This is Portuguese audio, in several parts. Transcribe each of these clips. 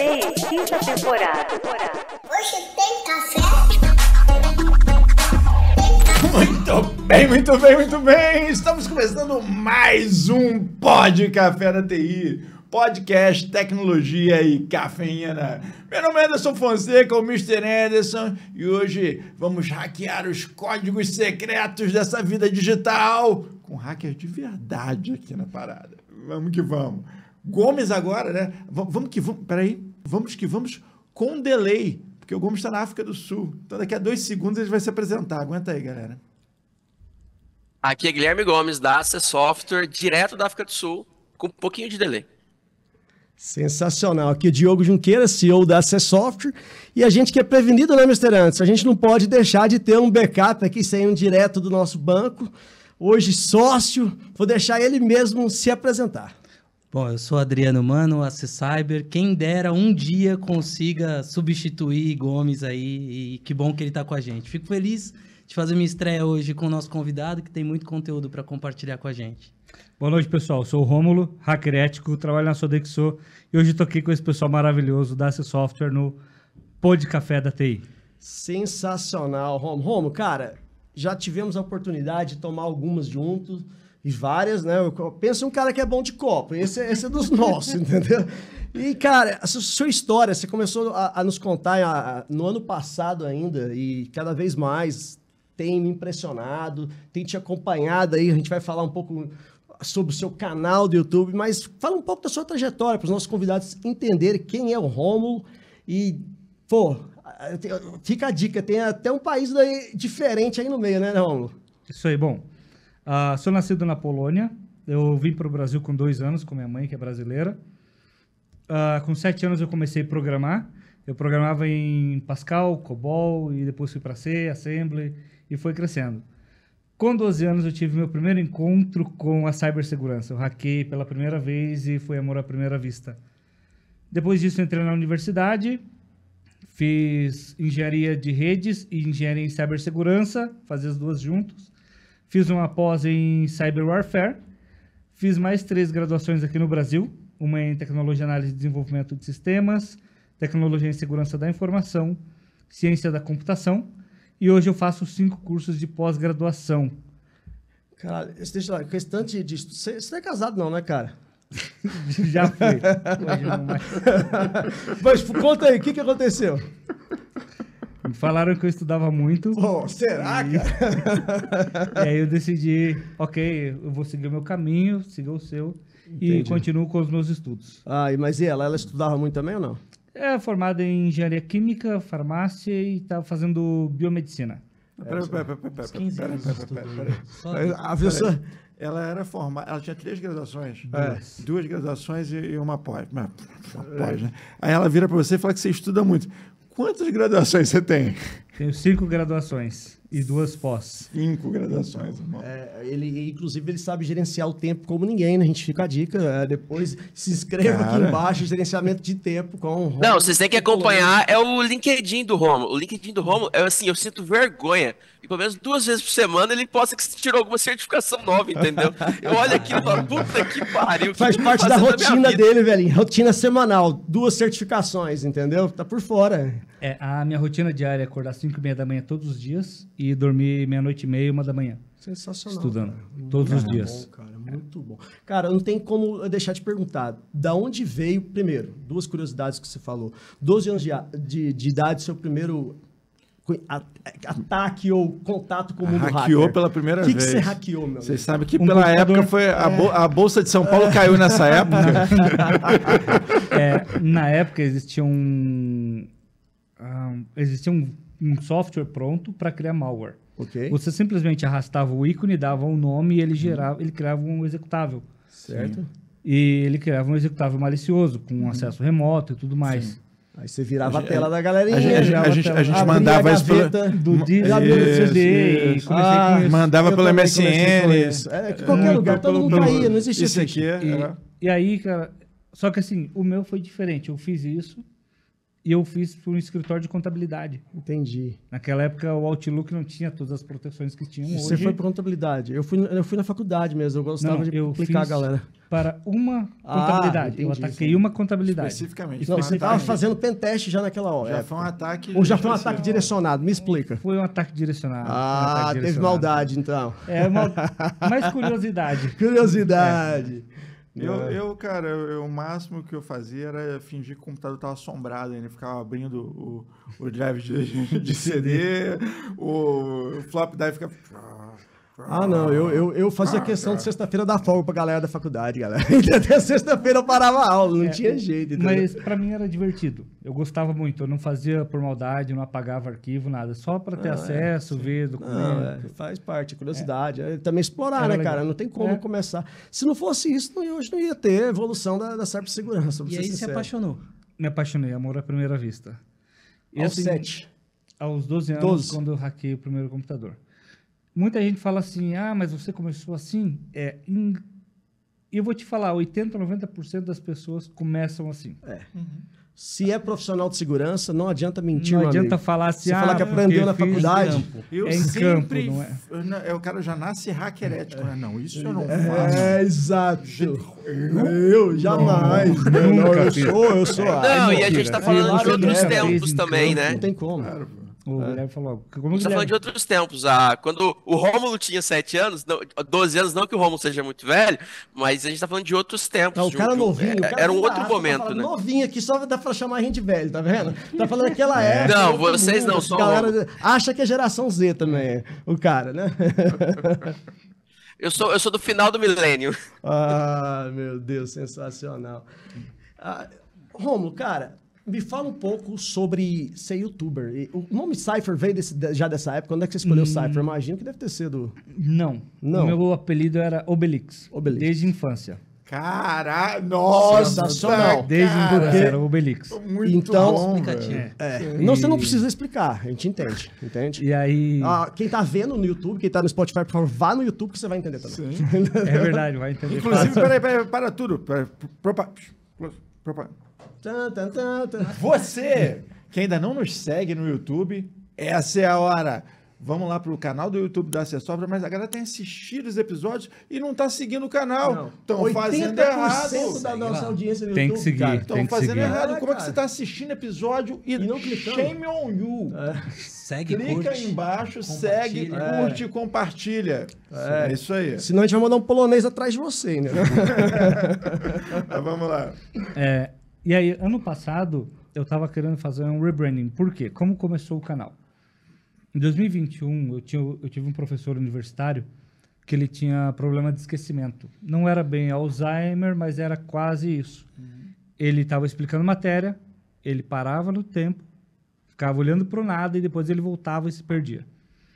TI, quinta temporada. Hoje tem café? Muito bem. Estamos começando mais um Pod Café da TI. Podcast, tecnologia e cafeína. Meu nome é Anderson Fonseca, o Mr. Anderson, e hoje vamos hackear os códigos secretos dessa vida digital com hackers de verdade aqui na parada. Vamos que vamos. Gomes agora, né? Vamos que vamos. Peraí. Vamos que vamos com delay, porque o Gomes está na África do Sul. Então daqui a 2 segundos ele vai se apresentar. Aguenta aí, galera. Aqui é Guilherme Gomes, da Access Software, direto da África do Sul, com um pouquinho de delay. Sensacional. Aqui é Diogo Junqueira, CEO da Access Software. E a gente que é prevenido, né, Mr. Anderson? A gente não pode deixar de ter um backup aqui saindo direto do nosso banco. Hoje, sócio, vou deixar ele mesmo se apresentar. Bom, eu sou Adriano Mano, Access Cyber. Quem dera um dia consiga substituir Gomes aí, e que bom que ele está com a gente. Fico feliz de fazer minha estreia hoje com o nosso convidado, que tem muito conteúdo para compartilhar com a gente. Boa noite, pessoal. Eu sou o Rômulo, hacker ético, trabalho na Sodexo e hoje estou aqui com esse pessoal maravilhoso da Access Software no Pod Café da TI. Sensacional, Rômulo. Cara, já tivemos a oportunidade de tomar algumas juntos. E várias, né? Eu penso em um cara que é bom de copo. Esse é dos nossos, entendeu? E, cara, a sua história, você começou a nos contar no ano passado ainda, e cada vez mais tem me impressionado, tem te acompanhado aí. A gente vai falar um pouco sobre o seu canal do YouTube, mas fala um pouco da sua trajetória para os nossos convidados entenderem quem é o Rômulo. E, pô, fica a dica, tem até um país daí diferente aí no meio, né, Rômulo? Isso aí, bom. Sou nascido na Polônia, eu vim para o Brasil com 2 anos, com minha mãe, que é brasileira. Com 7 anos eu comecei a programar. Eu programava em Pascal, COBOL, e depois fui para C, Assembly, e foi crescendo. Com 12 anos eu tive meu primeiro encontro com a cibersegurança. Eu hackei pela primeira vez e foi amor à primeira vista. Depois disso eu entrei na universidade, fiz engenharia de redes e engenharia em cibersegurança, fazia as duas juntos. Fiz uma pós em Cyber Warfare, fiz mais 3 graduações aqui no Brasil, uma em Tecnologia, Análise e Desenvolvimento de Sistemas, Tecnologia em Segurança da Informação, Ciência da Computação, e hoje eu faço 5 cursos de pós-graduação. Caralho, deixa lá, questante de... Você não é casado não, né, cara? Já fui. Hoje não mais. Mas conta aí, o que aconteceu? Me falaram que eu estudava muito. Oh, será, cara? E aí eu decidi, ok, eu vou seguir o meu caminho, seguir o seu. Entendi. E continuo com os meus estudos. Mas e ela estudava muito também ou não? É formada em engenharia química, farmácia e estava fazendo biomedicina. Peraí. A pessoa... Ela era formada, ela tinha 3 graduações. 2 graduações e uma pós. Uma pós, né? Aí ela vira para você e fala que você estuda muito. Quantas graduações você tem? Tenho 5 graduações e 2 pós. 5 graduações, irmão. Inclusive, ele sabe gerenciar o tempo como ninguém, né? A gente fica a dica. Depois se inscreva aqui embaixo, gerenciamento de tempo com o Não, vocês têm que acompanhar, é o LinkedIn do Rômulo. O LinkedIn do Rômulo, é assim, eu sinto vergonha. E pelo menos 2 vezes por semana ele posta que tirou alguma certificação nova, entendeu? Eu olho aqui e falo, puta que pariu. Faz parte da rotina dele, velhinho. Rotina semanal. 2 certificações, entendeu? Tá por fora. A minha rotina diária é acordar às 5h30 da manhã todos os dias e dormir 00:30, 1h. Sensacional. Estudando. Cara. Todos os dias. Bom, cara, muito bom. Cara, não tem como eu deixar de perguntar. Da onde veio, primeiro, 2 curiosidades que você falou. 12 anos de idade, seu primeiro ataque ou contato com o mundo hacker. Hackeou pela primeira vez. O que você hackeou, meu? Vocês sabem que pela época foi a Bolsa de São Paulo caiu nessa época. Na época existia um software pronto para criar malware. Okay. Você simplesmente arrastava o ícone, dava um nome e ele criava um executável. Certo. Sim. E ele criava um executável malicioso, com acesso remoto e tudo mais. Sim. Aí você virava a tela da galerinha. A gente mandava isso do CD e mandava pelo MSN. Qualquer lugar, todo mundo caía, não existia isso aqui. E aí, cara, só que assim, o meu foi diferente. Eu fiz isso E eu fiz por um escritório de contabilidade. Entendi. Naquela época, o Outlook não tinha todas as proteções que tinham Você hoje. foi para contabilidade. Eu fui na faculdade mesmo, eu gostava Não, de eu aplicar a fiz galera. para uma Ah, contabilidade. Eu entendi, ataquei sim. uma contabilidade. Especificamente. Não, foi um você estava ataque- fazendo pentest já naquela hora. Já época. foi um ataque. Ou já foi um especial. ataque direcionado? Me explica. Foi um ataque direcionado. foi um Ah, ataque teve direcionado. maldade, então. É, mais curiosidade. Curiosidade. Cara, o máximo que eu fazia era fingir que o computador estava assombrado, ainda ficava abrindo o drive de CD, o flop drive ficava... Ah, não, eu fazia questão de sexta-feira dar folga pra galera da faculdade, galera. Até sexta-feira eu parava a aula, não tinha jeito. Entendeu? Mas pra mim era divertido. Eu gostava muito. Eu não fazia por maldade, não apagava arquivo, nada. Só pra ter acesso, ver documento. Não, faz parte, curiosidade. É também explorar, Era né, cara? legal. Não tem como começar. Se não fosse isso, hoje não ia ter evolução da cibersegurança. E aí se apaixonou. Me apaixonei, amor à primeira vista. E Aos assim, 7. Aos 12 anos, 12. quando eu hackei o primeiro computador. Muita gente fala assim, mas você começou assim? E eu vou te falar, 80%, 90% das pessoas começam assim. Se é profissional de segurança, não adianta mentir, Não meu adianta amigo. falar assim, Você falar que aprendeu na porque fiz faculdade. campo. Eu É em sempre... campo, não é? O cara já nasce hacker ético, né? Não, isso eu não faço. Exato. Eu jamais. Eu sou. Não, e a gente mentira. tá falando de Você outros nunca tempos fez em também, campo. né? Não tem como. O Guilherme falou. A gente tá falando de outros tempos. Quando o Rômulo tinha 7 anos, 12 anos, não que o Rômulo seja muito velho, mas a gente tá falando de outros tempos. Não, o cara novinho. o cara Era um da outro África momento, tá falando né? Novinho aqui, só dá pra chamar a gente velho, tá vendo? Tá falando aquela época. Não, outro vocês não, mundo, só o galera acha que é geração Z também, o cara, né? Eu sou do final do milênio. Ah, meu Deus, sensacional. Rômulo, cara, me fala um pouco sobre ser youtuber. O nome Cypher veio já dessa época? Quando é que você escolheu Cypher? Imagino que deve ter sido... Não. Não. O meu apelido era Obelix. Obelix. Desde a infância. Caralho, nossa, Sensacional. Desde a cara. infância era Obelix. Muito Então, bom, explicativo. velho. Não, você não precisa explicar, a gente entende, entende? E aí... Quem tá vendo no YouTube, quem tá no Spotify, por favor, vá no YouTube que você vai entender também. É verdade, vai entender. Inclusive, fácil. peraí, para tudo. Você que ainda não nos segue no YouTube, essa é a hora. Vamos lá pro canal do YouTube da Acessória, mas a galera tem assistido os episódios e não tá seguindo o canal. Estão fazendo 80% errado. da nossa audiência no Tem YouTube, que seguir. cara. Estão Tem que fazendo seguir. errado. Como é que cara. você tá assistindo episódio e não clicando? shame on you? Segue, Clica curte. aí embaixo, segue, compartilha. curte e compartilha. É isso aí. Senão a gente vai mandar um polonês atrás de você, né? Mas vamos lá. E aí, ano passado, eu tava querendo fazer um rebranding. Por quê? Como começou o canal? Em 2021, eu tive um professor universitário que ele tinha problema de esquecimento. Não era bem Alzheimer, mas era quase isso. Ele estava explicando matéria, ele parava no tempo, ficava olhando para o nada e depois ele voltava e se perdia.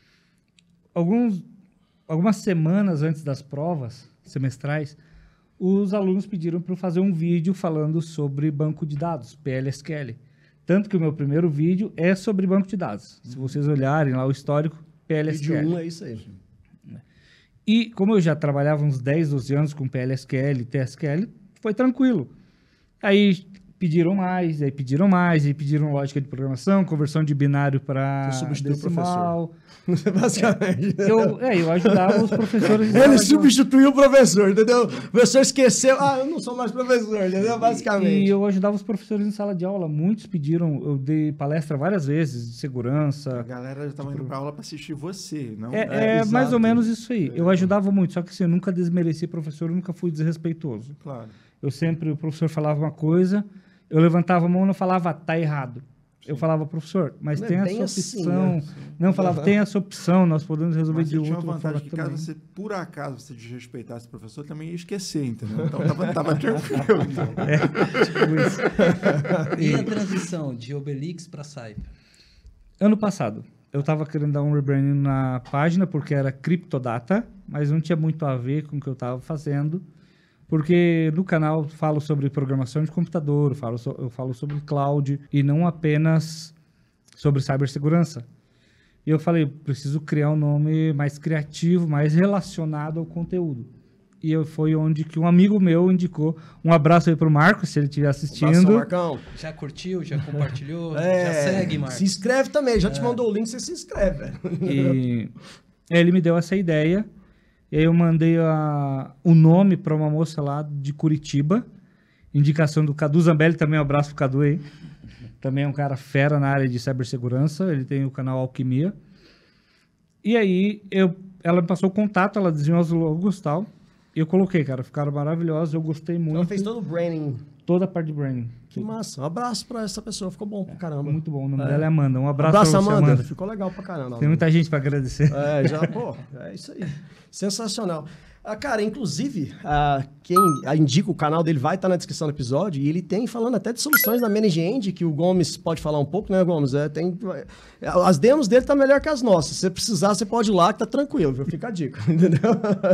Algumas semanas antes das provas semestrais, os alunos pediram para eu fazer um vídeo falando sobre banco de dados, PLSQL. Tanto que o meu primeiro vídeo é sobre banco de dados. Se vocês olharem lá o histórico, PLSQL. Vídeo 1 é isso aí. E como eu já trabalhava uns 10, 12 anos com PLSQL e TSQL, foi tranquilo. Aí pediram mais, aí pediram lógica de programação, conversão de binário para Você substituiu o decimal. Basicamente. Eu ajudava os professores. Ele substituiu o professor, entendeu? O professor esqueceu. Eu não sou mais professor, entendeu? Basicamente. E eu ajudava os professores em sala de aula. Muitos pediram, eu dei palestra várias vezes de A segurança. galera já estava indo pra aula para assistir você, não? É mais exato. ou menos isso aí. Eu ajudava muito, só que assim, eu nunca desmereci professor, eu nunca fui desrespeitoso. Claro. O professor falava uma coisa, eu levantava a mão e não falava, tá errado. Eu falava, professor, mas Não é tem bem essa assim, opção. né? Não, eu falava, tem essa opção, nós podemos resolver Mas de você tinha outra uma vantagem forma que caso também. você, por acaso, você desrespeitasse o professor, também ia esquecer, entendeu? Então tava tranquilo. Tipo isso. E a transição de Obelix para Cypher? Ano passado, eu estava querendo dar um rebranding na página, porque era Criptodata, mas não tinha muito a ver com o que eu estava fazendo. Porque no canal eu falo sobre programação de computador, eu falo sobre cloud e não apenas sobre cibersegurança. E eu falei, preciso criar um nome mais criativo, mais relacionado ao conteúdo. e foi onde que um amigo meu indicou. Um abraço aí pro Marcos, se ele estiver assistindo. Abração, Marcão. Já curtiu, já compartilhou, já É, segue, Marcos. se inscreve também, já te mandou o link, você se inscreve, velho. E ele me deu essa ideia. E aí eu mandei o nome para uma moça lá de Curitiba. Indicação do Cadu Zambelli, também um abraço pro Cadu aí. Também é um cara fera na área de cibersegurança. Ele tem o canal Alquimia. E aí ela me passou o contato, ela desenhou os logos e tal. E eu coloquei, cara. Ficaram maravilhosos, eu gostei muito. Ela fez todo o branding. Toda a parte de branding. Que massa. Um abraço pra essa pessoa, ficou bom pra caramba. Muito bom. O nome dela é Amanda. Um abraço, Abraço, pra você, Amanda. Amanda. Ficou legal pra caramba. Tem muita gente para agradecer. É isso aí. Sensacional. Cara, inclusive, quem indica o canal dele vai estar na descrição do episódio, e ele tem falando até de soluções da Manage End, que o Gomes pode falar um pouco, né, Gomes? As demos dele tá melhor que as nossas. Se você precisar, você pode ir lá que tá tranquilo, viu? Fica a dica, entendeu?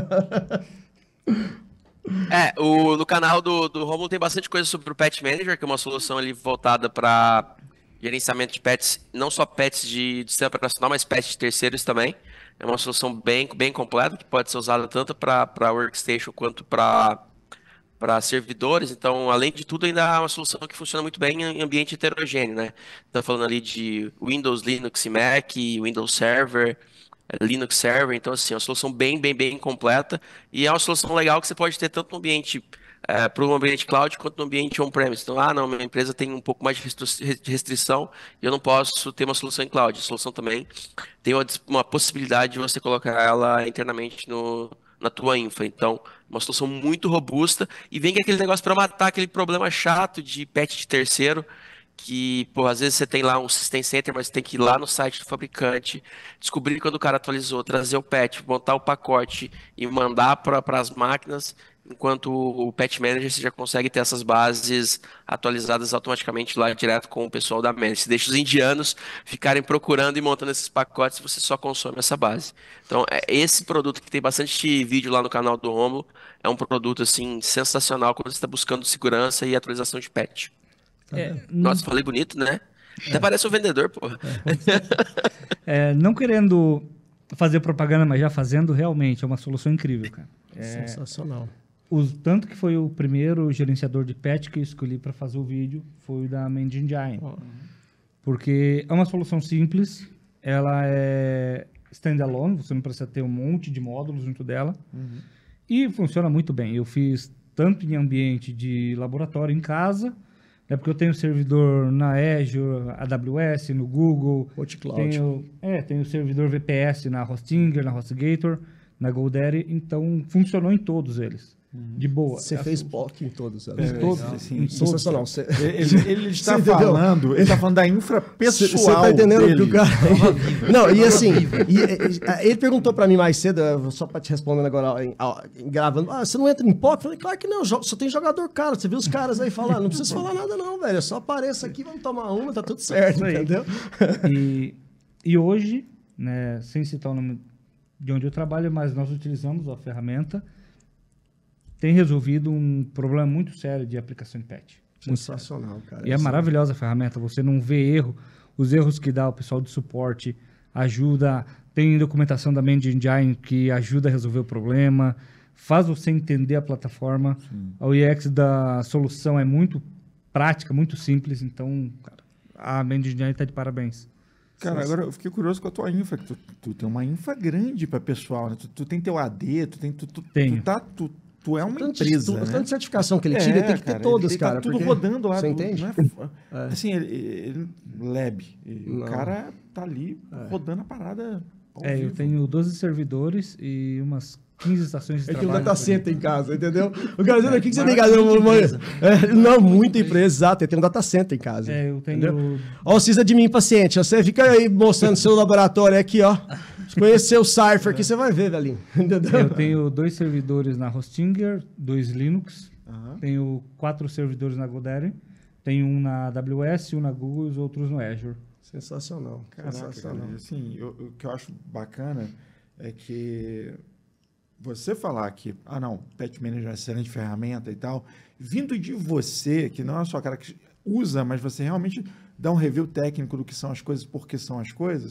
No canal do Romulo tem bastante coisa sobre o Pet Manager, que é uma solução ali voltada para gerenciamento de pets, não só pets de sistema operacional, mas pets de terceiros também. É uma solução bem completa, que pode ser usada tanto para workstation quanto para servidores. Então, além de tudo, ainda é uma solução que funciona muito bem em ambiente heterogêneo, né? Então, falando ali de Windows, Linux e Mac, Windows Server, Linux Server. Então, assim, é uma solução bem completa. E é uma solução legal que você pode ter tanto no ambiente para um ambiente cloud quanto no ambiente on-premise. Então, não, minha empresa tem um pouco mais de restrição e eu não posso ter uma solução em cloud. A solução também tem uma possibilidade de você colocar ela internamente na tua infra. Então, uma solução muito robusta e vem com aquele negócio para matar aquele problema chato de patch de terceiro, que, pô, às vezes você tem lá um System Center, mas você tem que ir lá no site do fabricante, descobrir quando o cara atualizou, trazer o patch, montar o pacote e mandar para as máquinas, enquanto o Patch Manager você já consegue ter essas bases atualizadas automaticamente lá direto com o pessoal da Manage. Você deixa os indianos ficarem procurando e montando esses pacotes e você só consome essa base. Então, esse produto que tem bastante vídeo lá no canal do Romulo, é um produto, assim, sensacional quando você está buscando segurança e atualização de patch. Nossa, falei bonito, né? Até parece um vendedor, porra. Não querendo fazer propaganda, mas já fazendo, realmente é uma solução incrível, cara. Sensacional. Tanto que foi o primeiro gerenciador de patch que eu escolhi para fazer o vídeo, foi o da Manage Engine. Porque é uma solução simples, ela é standalone, você não precisa ter um monte de módulos junto dela, e funciona muito bem. Eu fiz tanto em ambiente de laboratório em casa, porque eu tenho servidor na Azure, AWS, no Google. Multicloud. Tenho servidor VPS na Hostinger, na HostGator, na GoDaddy. Então, funcionou em todos eles. De boa. Você fez POC em todos. Em todos. Assim, Sensacional. Ele está falando, da infra pessoal. Você tá entendendo dele. que o cara. Não, e assim, ele perguntou pra mim mais cedo, só pra te respondendo agora, gravando, você não entra em POC? Eu falei, claro que não, só tem jogador caro. Você viu os caras aí falando, não precisa falar nada, não, velho. Só apareça aqui, vamos tomar uma, tá tudo certo, entendeu? E hoje, né, sem citar o nome de onde eu trabalho, mas nós utilizamos a ferramenta, tem resolvido um problema muito sério de aplicação de patch. Sensacional, cara. E é maravilhosa a ferramenta, você não vê erro. Os erros que dá o pessoal de suporte ajuda. Tem documentação da Manage Engine que ajuda a resolver o problema, faz você entender a plataforma. A UX da solução é muito prática, muito simples. Então, cara, a Manage Engine está de parabéns. Cara, agora eu fiquei curioso com a tua infra, que tu tem uma infra grande para pessoal, né? Tu tem teu AD, Tenho. Tu é uma empresa, né? Tanta certificação que ele tira, ele tem que ter todas, ele cara. tá tudo porque- rodando lá. Você entende? Não é, assim, ele lab. O cara tá ali rodando a parada ao Eu vivo. tenho 12 servidores e umas 15 estações de É que o trabalho. data center em casa, entendeu? O cara dizendo, o que você tem em casa? Não, muita empresa, exato. Ele tem um data center em casa. Eu tenho... Entendeu? Ó, precisa de mim, paciente. Você fica aí mostrando seu laboratório aqui, ó. Se conhecer o Cypher aqui, você vai ver, velhinho. Entendeu? Eu tenho 2 servidores na Hostinger, 2 Linux. Tenho 4 servidores na GoDaddy. Tenho um na AWS, um na Google e os outros no Azure. Sensacional. Caraca, Sensacional. cara, assim, o que eu acho bacana é que você falar que, não, Patch Manager é uma excelente ferramenta e tal, vindo de você, que não é só o cara que usa, mas você realmente dá um review técnico do que são as coisas, por que são as coisas,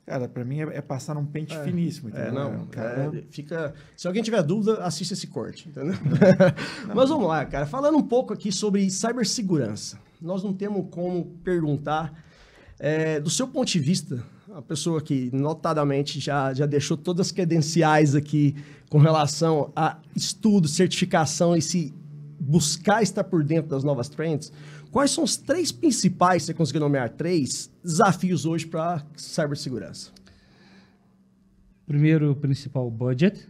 Cara, pra mim é passar um pente finíssimo. Entendeu? Fica... Se alguém tiver dúvida, assista esse corte, entendeu? Mas vamos lá, cara. Falando um pouco aqui sobre cibersegurança. Nós não temos como perguntar, do seu ponto de vista, a pessoa que notadamente já deixou todas as credenciais aqui com relação a estudo, certificação e se buscar estar por dentro das novas trends, quais são os 3 principais, se você conseguir nomear 3, desafios hoje para cibersegurança? Primeiro, o principal, budget.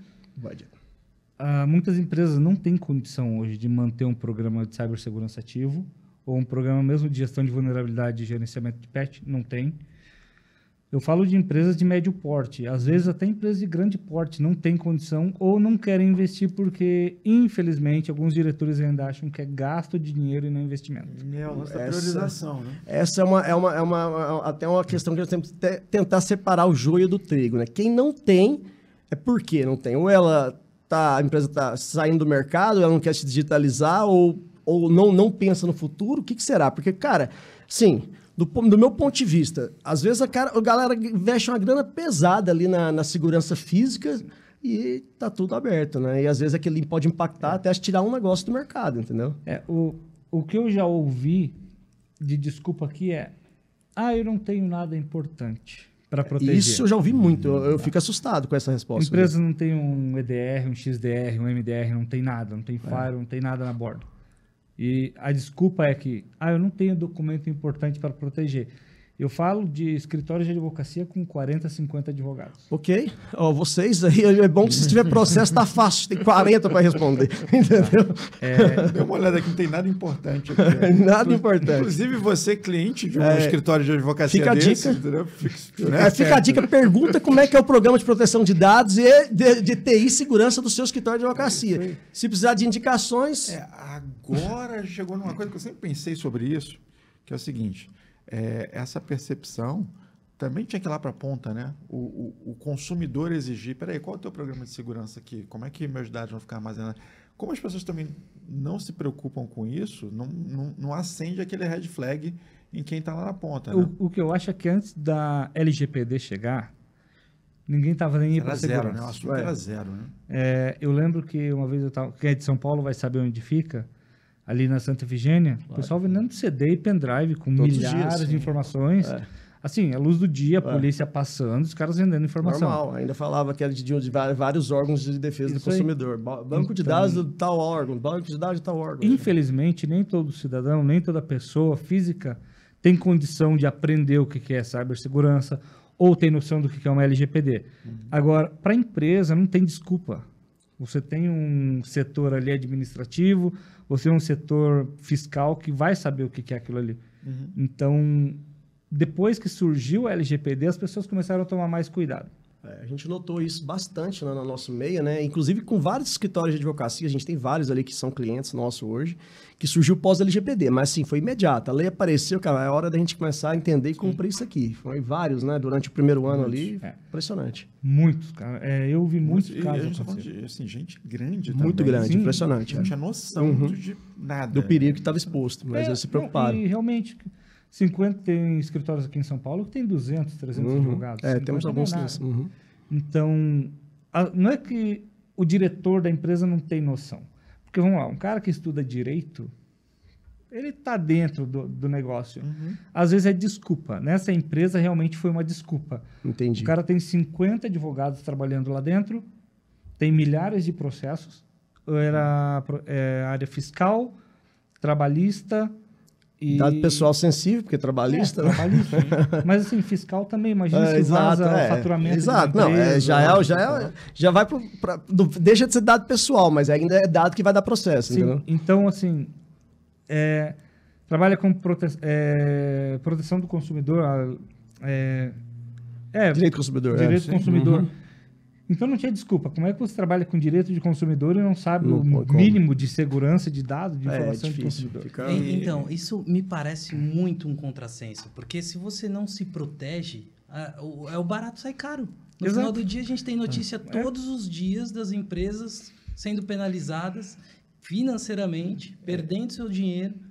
Muitas empresas não têm condição hoje de manter um programa de cibersegurança ativo ou um programa mesmo de gestão de vulnerabilidade e gerenciamento de patch, não tem. Eu falo de empresas de médio porte. Às vezes, até empresas de grande porte não têm condição ou não querem investir porque, infelizmente, alguns diretores ainda acham que é gasto de dinheiro e não investimento. É a nossa priorização, né? Essa até uma questão que nós temos que tentar separar o joio do trigo, né? Quem não tem, é porque não tem. Ou a empresa está saindo do mercado, ela não quer se digitalizar, ou não pensa no futuro. O que será? Porque, cara, sim... Do meu ponto de vista, às vezes a galera investe uma grana pesada ali na segurança física e tá tudo aberto, né? E às vezes aquilo pode impactar até tirar um negócio do mercado, entendeu? O que eu já ouvi de desculpa aqui eu não tenho nada importante para proteger. Isso eu já ouvi muito, eu fico assustado com essa resposta. Empresas não têm um EDR, um XDR, um MDR, não tem nada, não tem firewall, não tem nada na borda. E a desculpa é que, eu não tenho documento importante para proteger. Eu falo de escritórios de advocacia com 40, 50 advogados. Ok. Vocês aí, é bom que se tiver processo, tá fácil. Tem 40 para responder. Entendeu? Dê uma olhada aqui, não tem nada importante aqui. Nada importante. Inclusive, você, cliente de um escritório de advocacia fica desse, a dica. entendeu? Fica a dica, pergunta como é que é o programa de proteção de dados e de TI e segurança do seu escritório de advocacia. Se precisar de indicações... Agora chegou numa coisa que eu sempre pensei sobre isso, que é o seguinte... essa percepção também tinha que ir lá para a ponta, né? O consumidor exigir, peraí, qual é o teu programa de segurança aqui? Como é que meus dados vão ficar armazenados? Como as pessoas também não se preocupam com isso, não acende aquele red flag em quem está lá na ponta, né? O que eu acho é que antes da LGPD chegar, ninguém estava nem aí para segurança. Zero, né? O assunto era zero, né? Eu lembro que uma vez quem é de São Paulo vai saber onde fica, ali na Santa Efigênia, o pessoal vendendo CD e pendrive com todos milhares de informações. Assim, à luz do dia, a polícia passando, os caras vendendo informação. Normal, ainda falava que era de vários órgãos de defesa do consumidor. Banco de dados de tal órgão, banco de dados de tal órgão. Infelizmente, nem todo cidadão, nem toda pessoa física tem condição de aprender o que é cibersegurança ou tem noção do que é uma LGPD. Agora, para a empresa, não tem desculpa. Você tem um setor ali administrativo, você tem um setor fiscal que vai saber o que é aquilo ali. Então, depois que surgiu a LGPD, as pessoas começaram a tomar mais cuidado. A gente notou isso bastante no nosso meio, né? Inclusive com vários escritórios de advocacia, a gente tem vários ali que são clientes nossos hoje, que surgiu pós-LGPD, mas assim, foi imediato. A lei apareceu, cara, é hora da gente começar a entender e cumprir isso aqui. Foi vários, né? Durante o primeiro ano ali, impressionante. Muitos, cara. Eu vi muitos casos. A gente tá falando de gente grande muito também. grande, impressionante. Não tinha noção de nada. Do perigo que estava exposto, mas eles se preocuparam. E realmente... 50 tem escritórios aqui em São Paulo que tem 200, 300 advogados. Temos alguns desses. Então, não é que o diretor da empresa não tem noção. Porque, vamos lá, um cara que estuda direito, ele está dentro do negócio. Às vezes é desculpa. Nessa empresa, realmente foi uma desculpa. Entendi. O cara tem 50 advogados trabalhando lá dentro, tem milhares de processos, era área fiscal, trabalhista... Dado pessoal sensível, porque trabalhista, né? Trabalhista. Mas assim, fiscal também, imagina se vaza o faturamento. Exato, não, já vai deixa de ser dado pessoal, mas ainda é dado que vai dar processo. Sim, então, assim, trabalha com proteção do consumidor. Direito do consumidor. Direito do consumidor. Então não tinha desculpa. Como é que você trabalha com direito de consumidor e não sabe o mínimo de segurança de dados, de informação de consumidor? Então, isso me parece muito um contrassenso, porque se você não se protege, o barato sai caro. No final do dia, a gente tem notícia todos os dias das empresas sendo penalizadas financeiramente, perdendo seu dinheiro,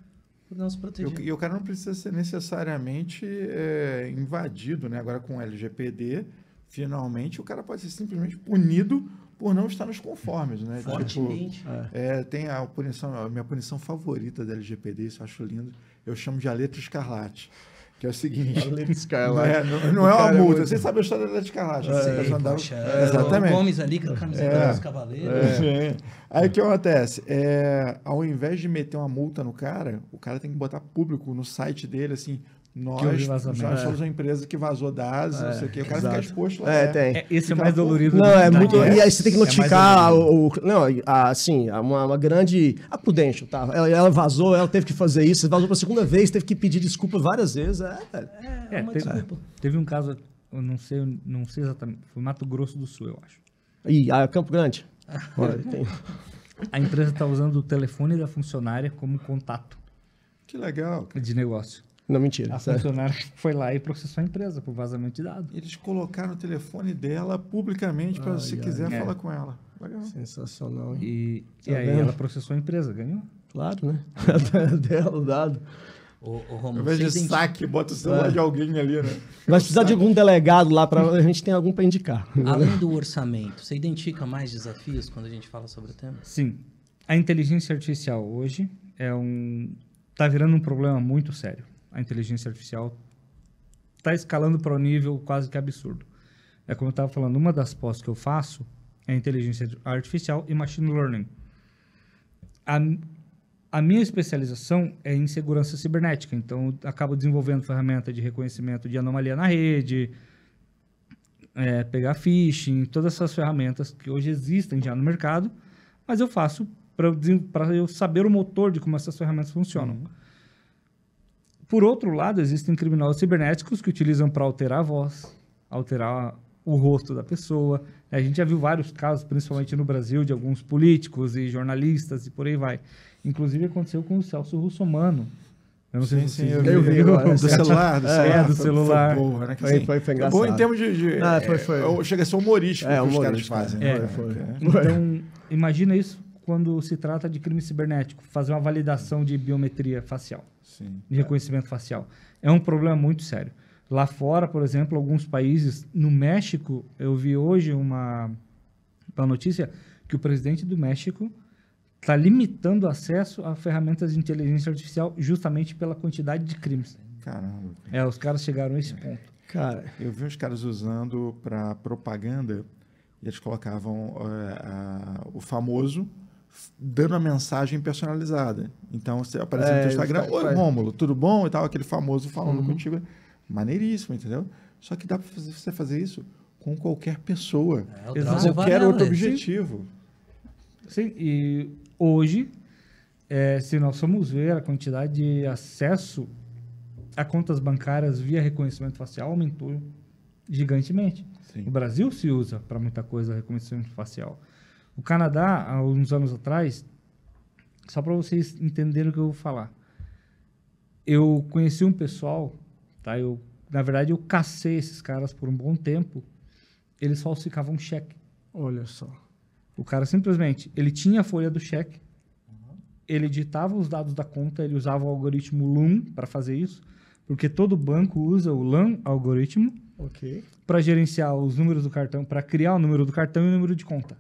por não se proteger. E o cara não precisa ser necessariamente invadido, né? Agora com o LGPD, finalmente o cara pode ser simplesmente punido por não estar nos conformes, né? Fortemente. Tem a minha punição favorita da LGPD, isso eu acho lindo. Eu chamo de a letra escarlate. Que é o seguinte. A letra escarlate. Não é uma cara é multa. muito- Você sabe a história da letra escarlate. Sei, a pessoa andava- poxa, Exatamente. o Gomes ali com a camiseta dos cavaleiros. Sim. Aí o que acontece? Ao invés de meter uma multa no cara, o cara tem que botar público no site dele, assim, houve vazamento. nós somos uma empresa que vazou dados, não sei o quê. O cara fica exato. exposto lá. Tem. Esse é Fica mais dolorido. Não, é da muito. guerra. E aí você tem que É mais notificar dolorido. assim, uma grande. A Prudential, tá? Ela vazou, ela teve que fazer isso, vazou pela segunda vez, teve que pedir desculpa várias vezes. Velho. É uma teve, desculpa. teve um caso, eu não sei exatamente, foi Mato Grosso do Sul, eu acho. Ih, Campo Grande. Olha, tem- A empresa está usando o telefone da funcionária como contato Que legal. de negócio. Não, mentira. A sério. funcionária foi lá e processou a empresa por vazamento de dados. Eles colocaram o telefone dela publicamente para se quiser falar com ela. Legal. Sensacional, hein? E Tá aí vendo? ela processou a empresa, ganhou. Claro, né? Dela, o dado. O Ao Romulo, invés você de identifica- saque, bota o celular de alguém ali, né? Vai precisar de algum delegado lá, a gente tem algum para indicar. além do orçamento, você identifica mais desafios quando a gente fala sobre o tema? Sim. A inteligência artificial hoje tá virando um problema muito sério. A inteligência artificial está escalando para um nível quase que absurdo. É como eu estava falando, uma das pós que eu faço é inteligência artificial e machine learning. A minha especialização é em segurança cibernética, então eu acabo desenvolvendo ferramenta de reconhecimento de anomalia na rede, pegar phishing, todas essas ferramentas que hoje existem já no mercado, mas eu faço para eu saber o motor de como essas ferramentas funcionam. Por outro lado, existem criminosos cibernéticos que utilizam para alterar a voz, alterar o rosto da pessoa. A gente já viu vários casos, principalmente no Brasil, de alguns políticos e jornalistas e por aí vai. Inclusive aconteceu com o Celso Russomano. Eu não sei se Sim, vocês eu vi viram. agora. Do celular, do celular. Foi boa, né? Que, Foi assim, engraçado. é bom em termos Foi. chega a ser humorístico o que os caras humorístico, fazem. É, né? foi. Então, imagina isso quando se trata de crime cibernético, fazer uma validação de biometria facial, Sim. de reconhecimento facial. É um problema muito sério. Lá fora, por exemplo, alguns países, no México, eu vi hoje uma notícia que o presidente do México está limitando o acesso a ferramentas de inteligência artificial justamente pela quantidade de crimes. Caramba. Os caras chegaram a esse ponto. Cara, Eu vi uns caras usando para propaganda e eles colocavam o famoso dando a mensagem personalizada. Então, você aparece no teu Instagram, oi, Rômulo, tudo bom? E tal, aquele famoso falando contigo. Maneiríssimo, entendeu? Só que dá para você fazer isso com qualquer pessoa. O Exato. Drauzio Qualquer Varela, outro sim. objetivo. Sim, e hoje, se nós formos ver a quantidade de acesso a contas bancárias via reconhecimento facial aumentou gigantemente. Sim. O Brasil se usa para muita coisa reconhecimento facial. O Canadá, há uns anos atrás, só para vocês entenderem o que eu vou falar, eu conheci um pessoal, tá? Na verdade, eu cacei esses caras por um bom tempo, eles falsificavam cheque. olha só. O cara simplesmente, ele tinha a folha do cheque, ele digitava os dados da conta, ele usava o algoritmo LUM para fazer isso, porque todo banco usa o LUM algoritmo Ok. para gerenciar os números do cartão, para criar o número do cartão e o número de conta.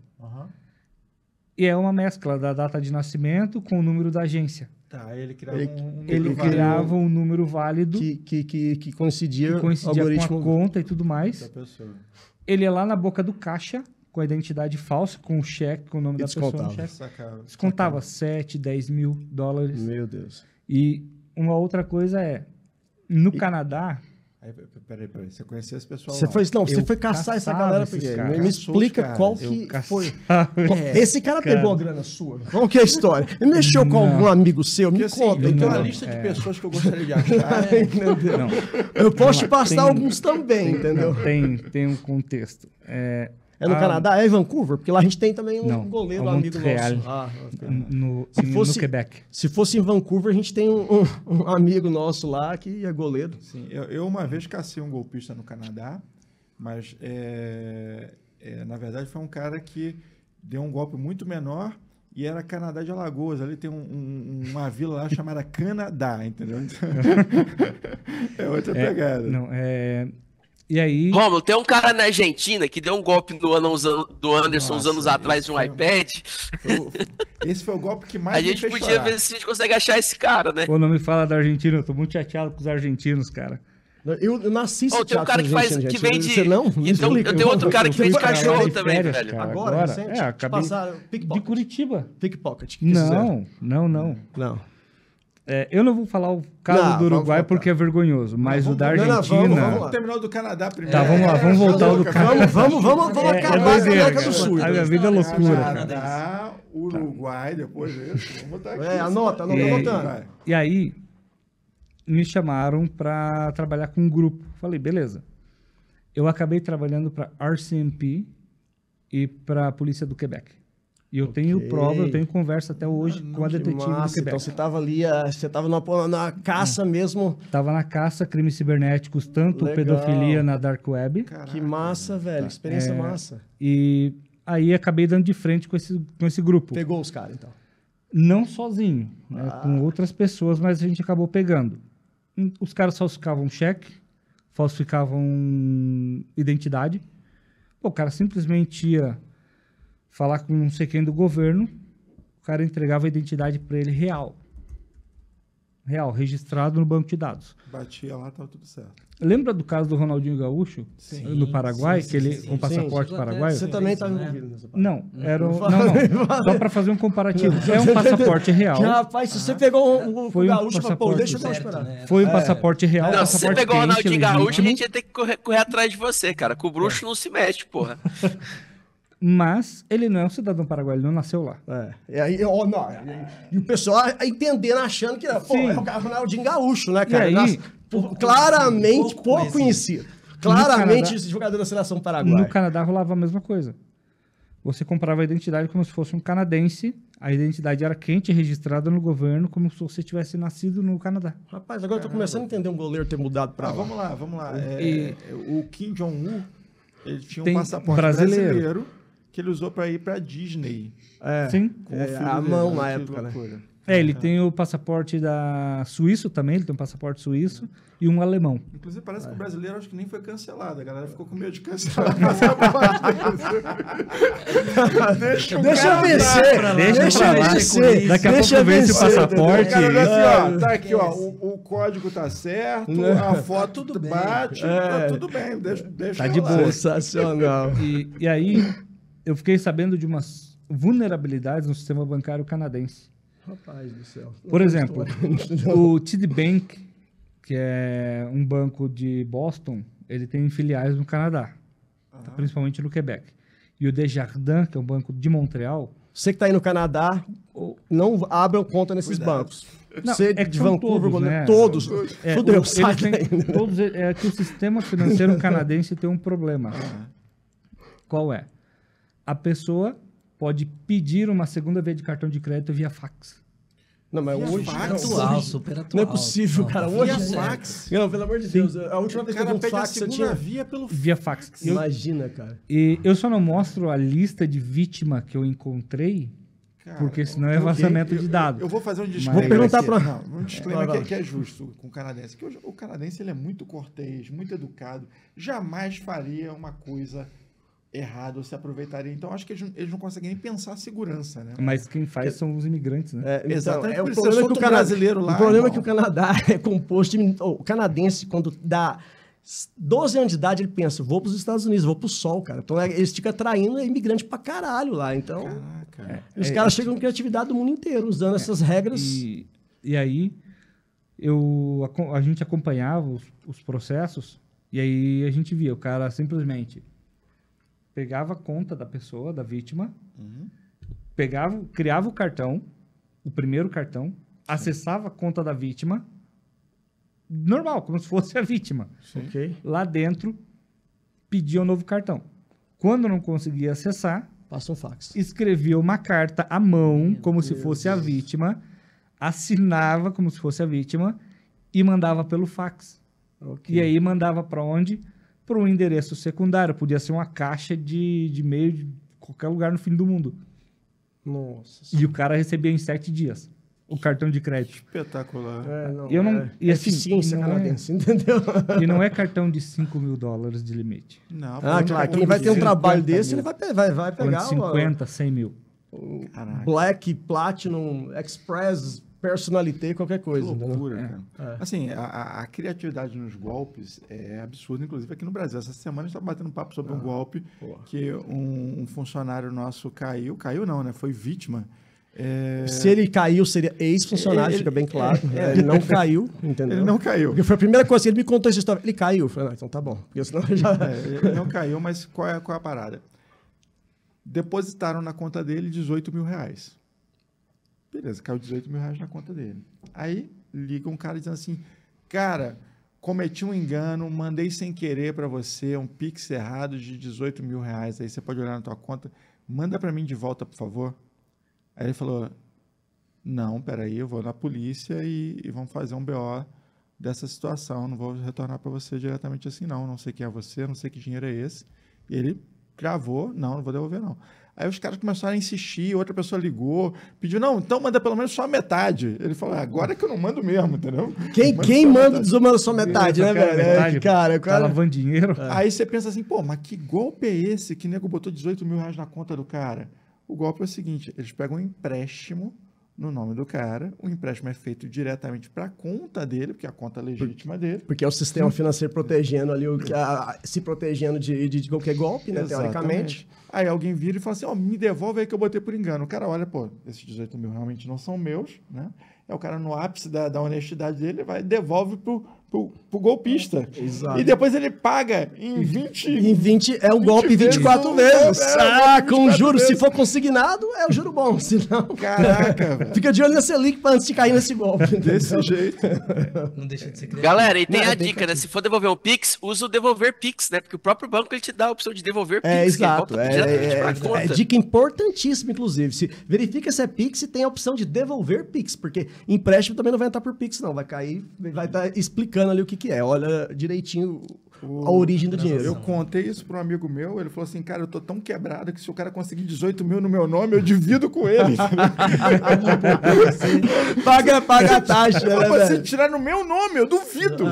E é uma mescla da data de nascimento com o número da agência. Tá, ele criava Ele- um Ele número criava um número válido Que coincidia, que coincidia algoritmo com a conta e tudo mais. da pessoa. Ele ia lá na boca do caixa com a identidade falsa, com o cheque, com o nome E da pessoa no descontava. cheque. Sacava. Descontava 7, 10 mil dólares. Meu Deus. E uma outra coisa é, no Canadá, Aí, peraí. Você conhecia esse pessoal Você lá? foi, não, você Eu foi caçar essa caçava galera esses porque caras. me explica Caçou os qual caras. que foi. caçava. Esse cara pegou a grana sua. Qual que é a história? Ele mexeu com algum amigo seu? Me Porque, assim, conta. eu tenho uma Não, lista de pessoas que eu gostaria de achar. Entendeu? Não, Eu posso te Vamos lá, passar tem- alguns também, entendeu? tem um contexto. É no Ah, Canadá? É em Vancouver? Porque lá a gente tem também um Não, goleiro é amigo Montreal. nosso. Ah, ok. no fosse- Quebec. Se fosse em Vancouver, a gente tem um amigo nosso lá que é goleiro. Sim, eu uma vez cacei um golpista no Canadá, mas na verdade foi um cara que deu um golpe muito menor E era Canadá de Alagoas. Ali tem uma vila lá chamada Canadá, entendeu? É outra pegada. E aí... Rômulo, tem um cara na Argentina que deu um golpe do Anderson uns anos atrás de um iPad. Esse foi o golpe que mais A me gente fez podia chorar. ver se a gente consegue achar esse cara, né? Pô, não me fala da Argentina, eu tô muito chateado com os argentinos, cara. Eu nasci Ô, tem um cara que faz, que vende... Você não? Me Então, explica. eu tenho outro cara que vende fui pra lá cachorro de também, férias, velho. cara. Agora, recente? acabei Passaram de pickpocket. Curitiba. Pickpocket. Que fizeram? Não. Não. Eu não vou falar o caso Não, do Uruguai vamos voltar. porque é vergonhoso, mas o da Não, não, Argentina... vamos Vamos terminar o do Canadá primeiro. Tá, vamos lá, vamos voltar ao do Canadá. Vamos acabar com a doideira, América do cara. Sul. A minha vida é loucura, cara. Canadá, Uruguai, depois disso. Vamos botar aqui. Anota, anotando. Vai. E aí, me chamaram para trabalhar com um grupo. Falei, beleza. Eu acabei trabalhando para RCMP e para a Polícia do Quebec. E eu tenho prova, eu tenho conversa até hoje com a detetive do Massa, Quebec. então você tava ali, você tava na caça mesmo. Tava na caça, crimes cibernéticos, tanto Legal. pedofilia na Dark Web. Que massa, velho. Experiência massa. E aí acabei dando de frente com esse grupo. Pegou os caras, então. Não sozinho, né, com outras pessoas, mas a gente acabou pegando. Os caras falsificavam cheque, falsificavam identidade. Pô, o cara simplesmente ia falar com não sei quem do governo, o cara entregava a identidade para ele real, registrado no banco de dados. Batia lá, tava tudo certo. Lembra do caso do Ronaldinho Gaúcho, no Paraguai, que ele com passaporte Sim. paraguaio? Você também estava né? envolvido nessa parte. Não, não. Só para fazer um comparativo. É um passaporte real. Que, rapaz, se você pegou o Foi um gaúcho e falou, pô, passaporte deixa eu certo, esperar. né? Foi um passaporte real. Não, se você passaporte pegar o quente, Ronaldinho Gaúcho, a legítimo. gente ia ter que correr atrás de você, cara. Com o bruxo não se mexe, porra. Mas ele não é um cidadão paraguaio, ele não nasceu lá. E aí, e o pessoal entendendo, achando que pô, Sim. é o Ronaldinho Gaúcho, né, cara? E aí, Claramente pouco conhecido. Claramente Canadá- esse jogador da seleção paraguaia. No Canadá rolava a mesma coisa. Você comprava a identidade como se fosse um canadense, a identidade era quente, registrada no governo, como se você tivesse nascido no Canadá. Rapaz, agora eu tô começando a entender um goleiro ter mudado pra lá. Vamos lá. E- O Kim Jong-un, ele tinha um Tem passaporte brasileiro. brasileiro que ele usou para ir para Disney. Sim. Com o filho a dele, mão né? na Que época, né? loucura. Ele tem o passaporte da Suíço também, ele tem um passaporte suíço e um alemão. Inclusive, parece que o brasileiro acho que nem foi cancelado. A galera ficou com medo de cancelar o passaporte dele. Deixa o Deixa eu cara vencer, lá. deixa eu vencer. Daqui a Deixa pouco eu vence o vencer, passaporte. O cara diz assim, ó, tá É. aqui, ó, o código tá certo, a foto tudo bate, tá tudo bem, deixa Tá eu de lá. boa. Sensacional. E aí eu fiquei sabendo de umas vulnerabilidades no sistema bancário canadense. Rapaz do céu. Por exemplo, o TD Bank, que é um banco de Boston, ele tem filiais no Canadá, principalmente no Quebec. E o Desjardins, que é um banco de Montreal, Você que tá aí no Canadá, não abram conta nesses bancos. Não, Você é que de são Vancouver, todos, né? todos. Fudeu, eles sai têm daí. todos, é que o sistema financeiro canadense tem um problema. Qual é? A pessoa pode pedir uma segunda via de cartão de crédito via fax. Não, mas hoje... Atual, super atual. Não é possível, cara. Hoje... Via fax. Não, pelo amor de Deus. A última O vez que eu cara vi um pede a fax, você segunda tinha... via pelo Via fax. Imagina, cara. E eu só não mostro a lista de vítima que eu encontrei, porque senão é vazamento de dados. Eu vou fazer um disclaimer. Vou perguntar aqui. pra- Não, um disclaimer Vai lá. que é justo com o canadense. Que o canadense ele é muito cortês, muito educado, jamais faria uma coisa errada ou se aproveitaria. Então acho que eles não conseguem nem pensar a segurança, né? Mas quem faz são os imigrantes, né? Exatamente, o por isso problema você é que o solta um brasileiro lá, o problema é irmão. que o Canadá é composto de... O canadense, quando dá 12 anos de idade, ele pensa, vou para os Estados Unidos, vou para o sol, cara. Então eles ficam atraindo imigrante pra caralho lá. Então, Caraca. os caras chegam com criatividade do mundo inteiro, usando essas regras. E aí a gente acompanhava os processos e aí a gente via o cara simplesmente pegava a conta da pessoa, da vítima, criava o cartão, o primeiro cartão, acessava a conta da vítima, normal, como se fosse a vítima. Ok? Lá dentro, pedia um novo cartão. Quando não conseguia acessar, Passa um fax. escrevia uma carta à mão, como se fosse a vítima, assinava como se fosse a vítima e mandava pelo fax. Ok. E aí mandava para onde? Para um endereço secundário. Podia ser uma caixa de e-mail de qualquer lugar no fim do mundo. Nossa. E o cara recebia em 7 dias o cartão de crédito. Espetacular. E eu não- e assim, eficiência não é- canadense, entendeu? E não é cartão de $5.000 de limite. Não, Ah, claro. Quem vai ter um trabalho desse, ele vai Falando pegar de 50, 100 mil. Caraca. Black, Platinum, Express, Personalité, qualquer Que coisa. entendeu? loucura, cara. Assim, a criatividade nos golpes é absurda, inclusive aqui no Brasil. Essa semana a gente estava batendo um papo sobre um golpe que um funcionário nosso caiu não, né? Foi vítima. Se ele caiu, seria ex-funcionário, Ele- fica bem claro. Ele não caiu, entendeu? Ele não caiu. Porque foi a primeira coisa que ele me contou essa história. Ele caiu. Eu falei, não, então tá bom. Porque senão eu já... Ele não caiu, mas qual é a parada? Depositaram na conta dele R$18.000. Beleza, caiu R$18.000 na conta dele. Aí liga um cara dizendo assim, cara, cometi um engano, mandei sem querer para você um Pix errado de R$18.000. Aí você pode olhar na tua conta, manda para mim de volta, por favor. Aí ele falou, não, peraí, eu vou na polícia e vamos fazer um BO dessa situação, não vou retornar para você diretamente assim não sei quem é você, não sei que dinheiro é esse. E ele gravou, não vou devolver não. Aí os caras começaram a insistir, outra pessoa ligou, pediu, não, então manda pelo menos só a metade. Ele falou, agora é que eu não mando mesmo, entendeu? Quem manda desumando só metade, né, velho? Metade, Cara, tá lavando dinheiro. Aí você pensa assim, pô, mas que golpe é esse que nego botou R$18.000 na conta do cara? O golpe é o seguinte, eles pegam um empréstimo no nome do cara, o empréstimo é feito diretamente para a conta dele, porque é a conta legítima dele. Porque é o sistema financeiro protegendo ali, se protegendo de qualquer golpe, né, teoricamente. Aí alguém vira e fala assim, ó, me devolve aí que eu botei por engano. O cara olha, pô, esses 18 mil realmente não são meus, né? É o cara no ápice da honestidade dele, vai e devolve pro golpista. Exato. E depois ele paga em 20... Em 20, é um 20 golpe 24 vezes. É, Com 24 juros. Se vezes. for consignado, é o juro bom. Se não, Caraca, velho. fica de olho nessa Selic antes de cair nesse golpe. Desse entendeu? jeito. Não deixa de ser criativo. Galera, e tem Não, a é bem dica, né? Se for devolver um Pix, usa o devolver Pix, né? Porque o próprio banco ele te dá a opção de devolver Pix. É, que ele exato. volta diretamente pra É conta. dica importantíssima, inclusive. Verifica se é Pix e tem a opção de devolver Pix, porque empréstimo também não vai entrar por Pix, não. Vai cair, vai estar explicando ali o que é. Olha direitinho a origem do dinheiro. Eu contei isso para um amigo meu, ele falou assim, cara, eu tô tão quebrado que se o cara conseguir 18 mil no meu nome, eu divido com ele. paga a taxa, né, Se você velho? tirar no meu nome, eu duvido.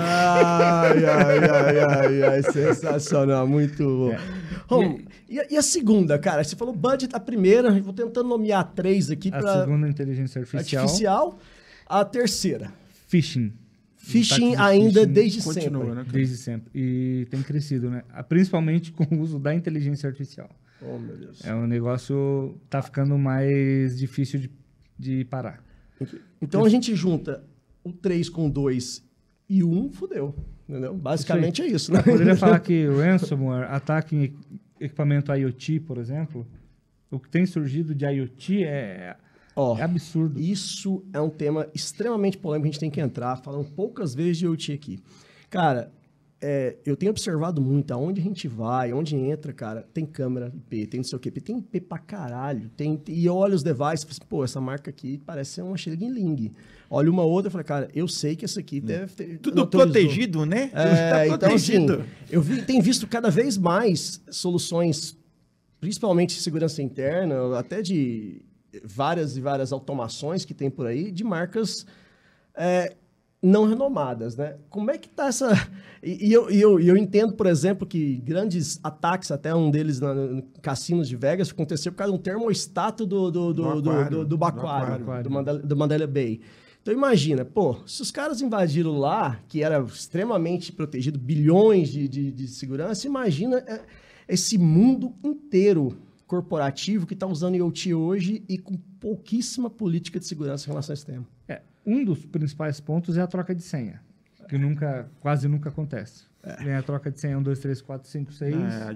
Ai, sensacional, muito bom. Rom, e a segunda, cara? Você falou budget, a primeira, eu vou tentando nomear 3 aqui A para segunda inteligência artificial. A terceira, Phishing. phishing Ataque de ainda phishing desde Continua, sempre. né? Desde sempre. E tem crescido, né? Principalmente com o uso da inteligência artificial. Oh, meu Deus. É um negócio tá ficando mais difícil de parar. Então a gente junta o 3 com 2 e o 1, fudeu. Entendeu? Basicamente é isso, né? Eu poderia falar que o ransomware, ataque em equipamento IoT, por exemplo, o que tem surgido de IoT é absurdo. Isso é um tema extremamente polêmico, a gente tem que entrar, falando poucas vezes de IoT aqui. Cara, eu tenho observado muito, aonde a gente vai, onde entra, cara, tem câmera IP, tem não sei o que, tem IP pra caralho, e eu olho os devices e falo assim, pô, essa marca aqui parece ser uma Xing-Ling. Olha uma outra e falo, cara, eu sei que essa aqui deve ter... Tudo autorizou. protegido, né? Tá Então, assim, protegido. tenho visto cada vez mais soluções, principalmente de segurança interna, até de várias e várias automações que tem por aí, de marcas não renomadas, né? Como é que tá essa... E eu entendo, por exemplo, que grandes ataques, até um deles no cassinos de Vegas, aconteceu por causa de um termostato do Baquário, do Mandalay Bay. Então imagina, pô, se os caras invadiram lá, que era extremamente protegido, bilhões de segurança, imagina esse mundo inteiro corporativo que está usando IoT hoje e com pouquíssima política de segurança em relação a esse tema. Um dos principais pontos é a troca de senha, que quase nunca acontece. Vem a troca de senha 1, 2, 3, 4, 5, 6.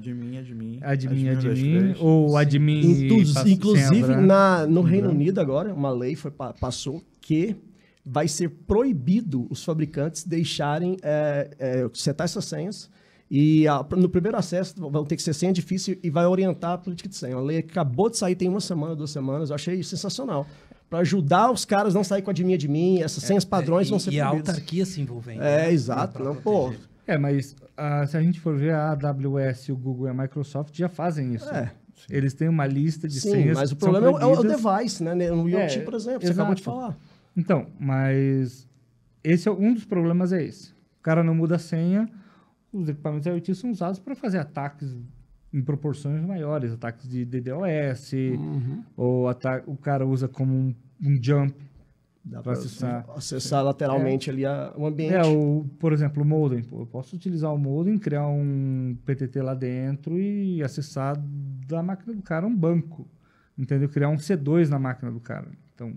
Admin, ou admin... Inclusive, no Reino Unido agora, uma lei passou que vai ser proibido os fabricantes deixarem setar essas senhas e no primeiro acesso vão ter que ser senha difícil e vai orientar a política de senha. A lei acabou de sair tem 1 semana, 2 semanas, eu achei sensacional. Para ajudar os caras a não sair com admin, essas senhas padrões vão ser proibidas. E a proibidas. autarquia se envolvendo. Exato. Não, pô, mas se a gente for ver a AWS, o Google e a Microsoft já fazem isso. Eles têm uma lista de Sim, senhas mas o que são problema é o proibidas. device, né? No IoT, por exemplo, você acabou de exato. falar. Então, mas esse é um dos problemas é esse. O cara não muda a senha, os equipamentos IoT são usados para fazer ataques em proporções maiores, ataques de DDoS, ou o cara usa como um jump Dá para para acessar. acessar lateralmente ali o ambiente. Por exemplo, o modem. Pô, eu posso utilizar o modem, criar um PTT lá dentro e acessar da máquina do cara um banco. Entendeu? Criar um C2 na máquina do cara. Então,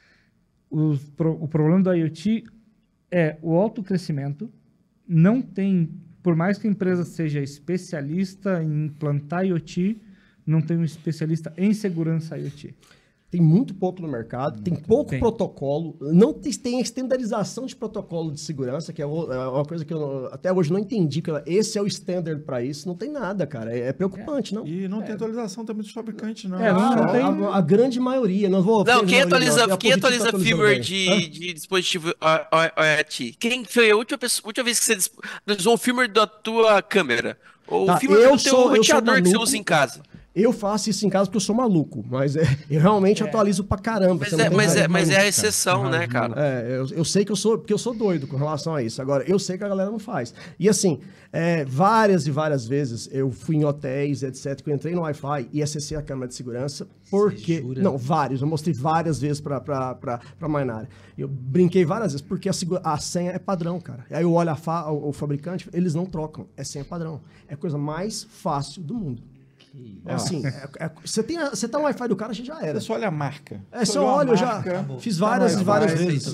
o problema do IoT é o alto crescimento. Não tem, por mais que a empresa seja especialista em implantar IoT, não tem um especialista em segurança IoT. Tem muito pouco no mercado, tem pouco protocolo, não tem estandarização de protocolo de segurança, que é uma coisa que eu até hoje não entendi, que esse é o standard para isso, não tem nada, cara, é preocupante, não? E não tem atualização também dos fabricantes, não. Não tem. A grande maioria, não vou... Não, quem atualiza atualiza firmware de dispositivo IoT? Quem foi a última vez que você atualizou o firmware da tua câmera? Ou Tá, o firmware do teu eu sou roteador que você maluco. usa em casa? Eu faço isso em casa porque eu sou maluco, mas eu realmente atualizo pra caramba. você não tem ideia. Mas é a exceção, né, cara? Eu sei que porque eu sou doido com relação a isso. Agora, eu sei que a galera não faz. E assim, várias e várias vezes eu fui em hotéis, etc, que eu entrei no Wi-Fi e acessei a câmera de segurança, porque... jura? Não, vários. Eu mostrei várias vezes pra Mainara. Eu brinquei várias vezes, porque a senha é padrão, cara. Aí eu olho o fabricante, eles não trocam. É senha padrão. É a coisa mais fácil do mundo. É assim, você tá no Wi-Fi do cara, a gente já era. Você só olha a marca. Só olha, eu já fiz várias e várias vezes.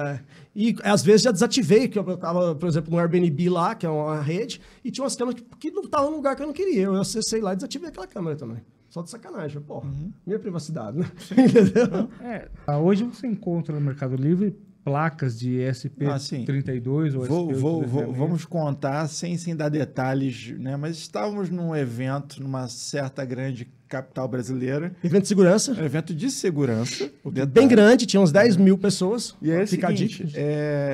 E às vezes já desativei, que eu tava, por exemplo, no Airbnb lá, que é uma rede, e tinha umas câmeras que não estavam no lugar que eu não queria. Eu acessei lá e desativei aquela câmera também. Só de sacanagem, pô. Minha privacidade, né? Entendeu? Hoje você encontra no Mercado Livre placas de ESP32 ou ESP8. Vamos contar sem dar detalhes, né? Mas estávamos num evento, numa certa grande capital brasileira. Evento de segurança. Evento de segurança. Bem grande, tinha uns 10 mil pessoas. E é o Fica a seguinte, dica.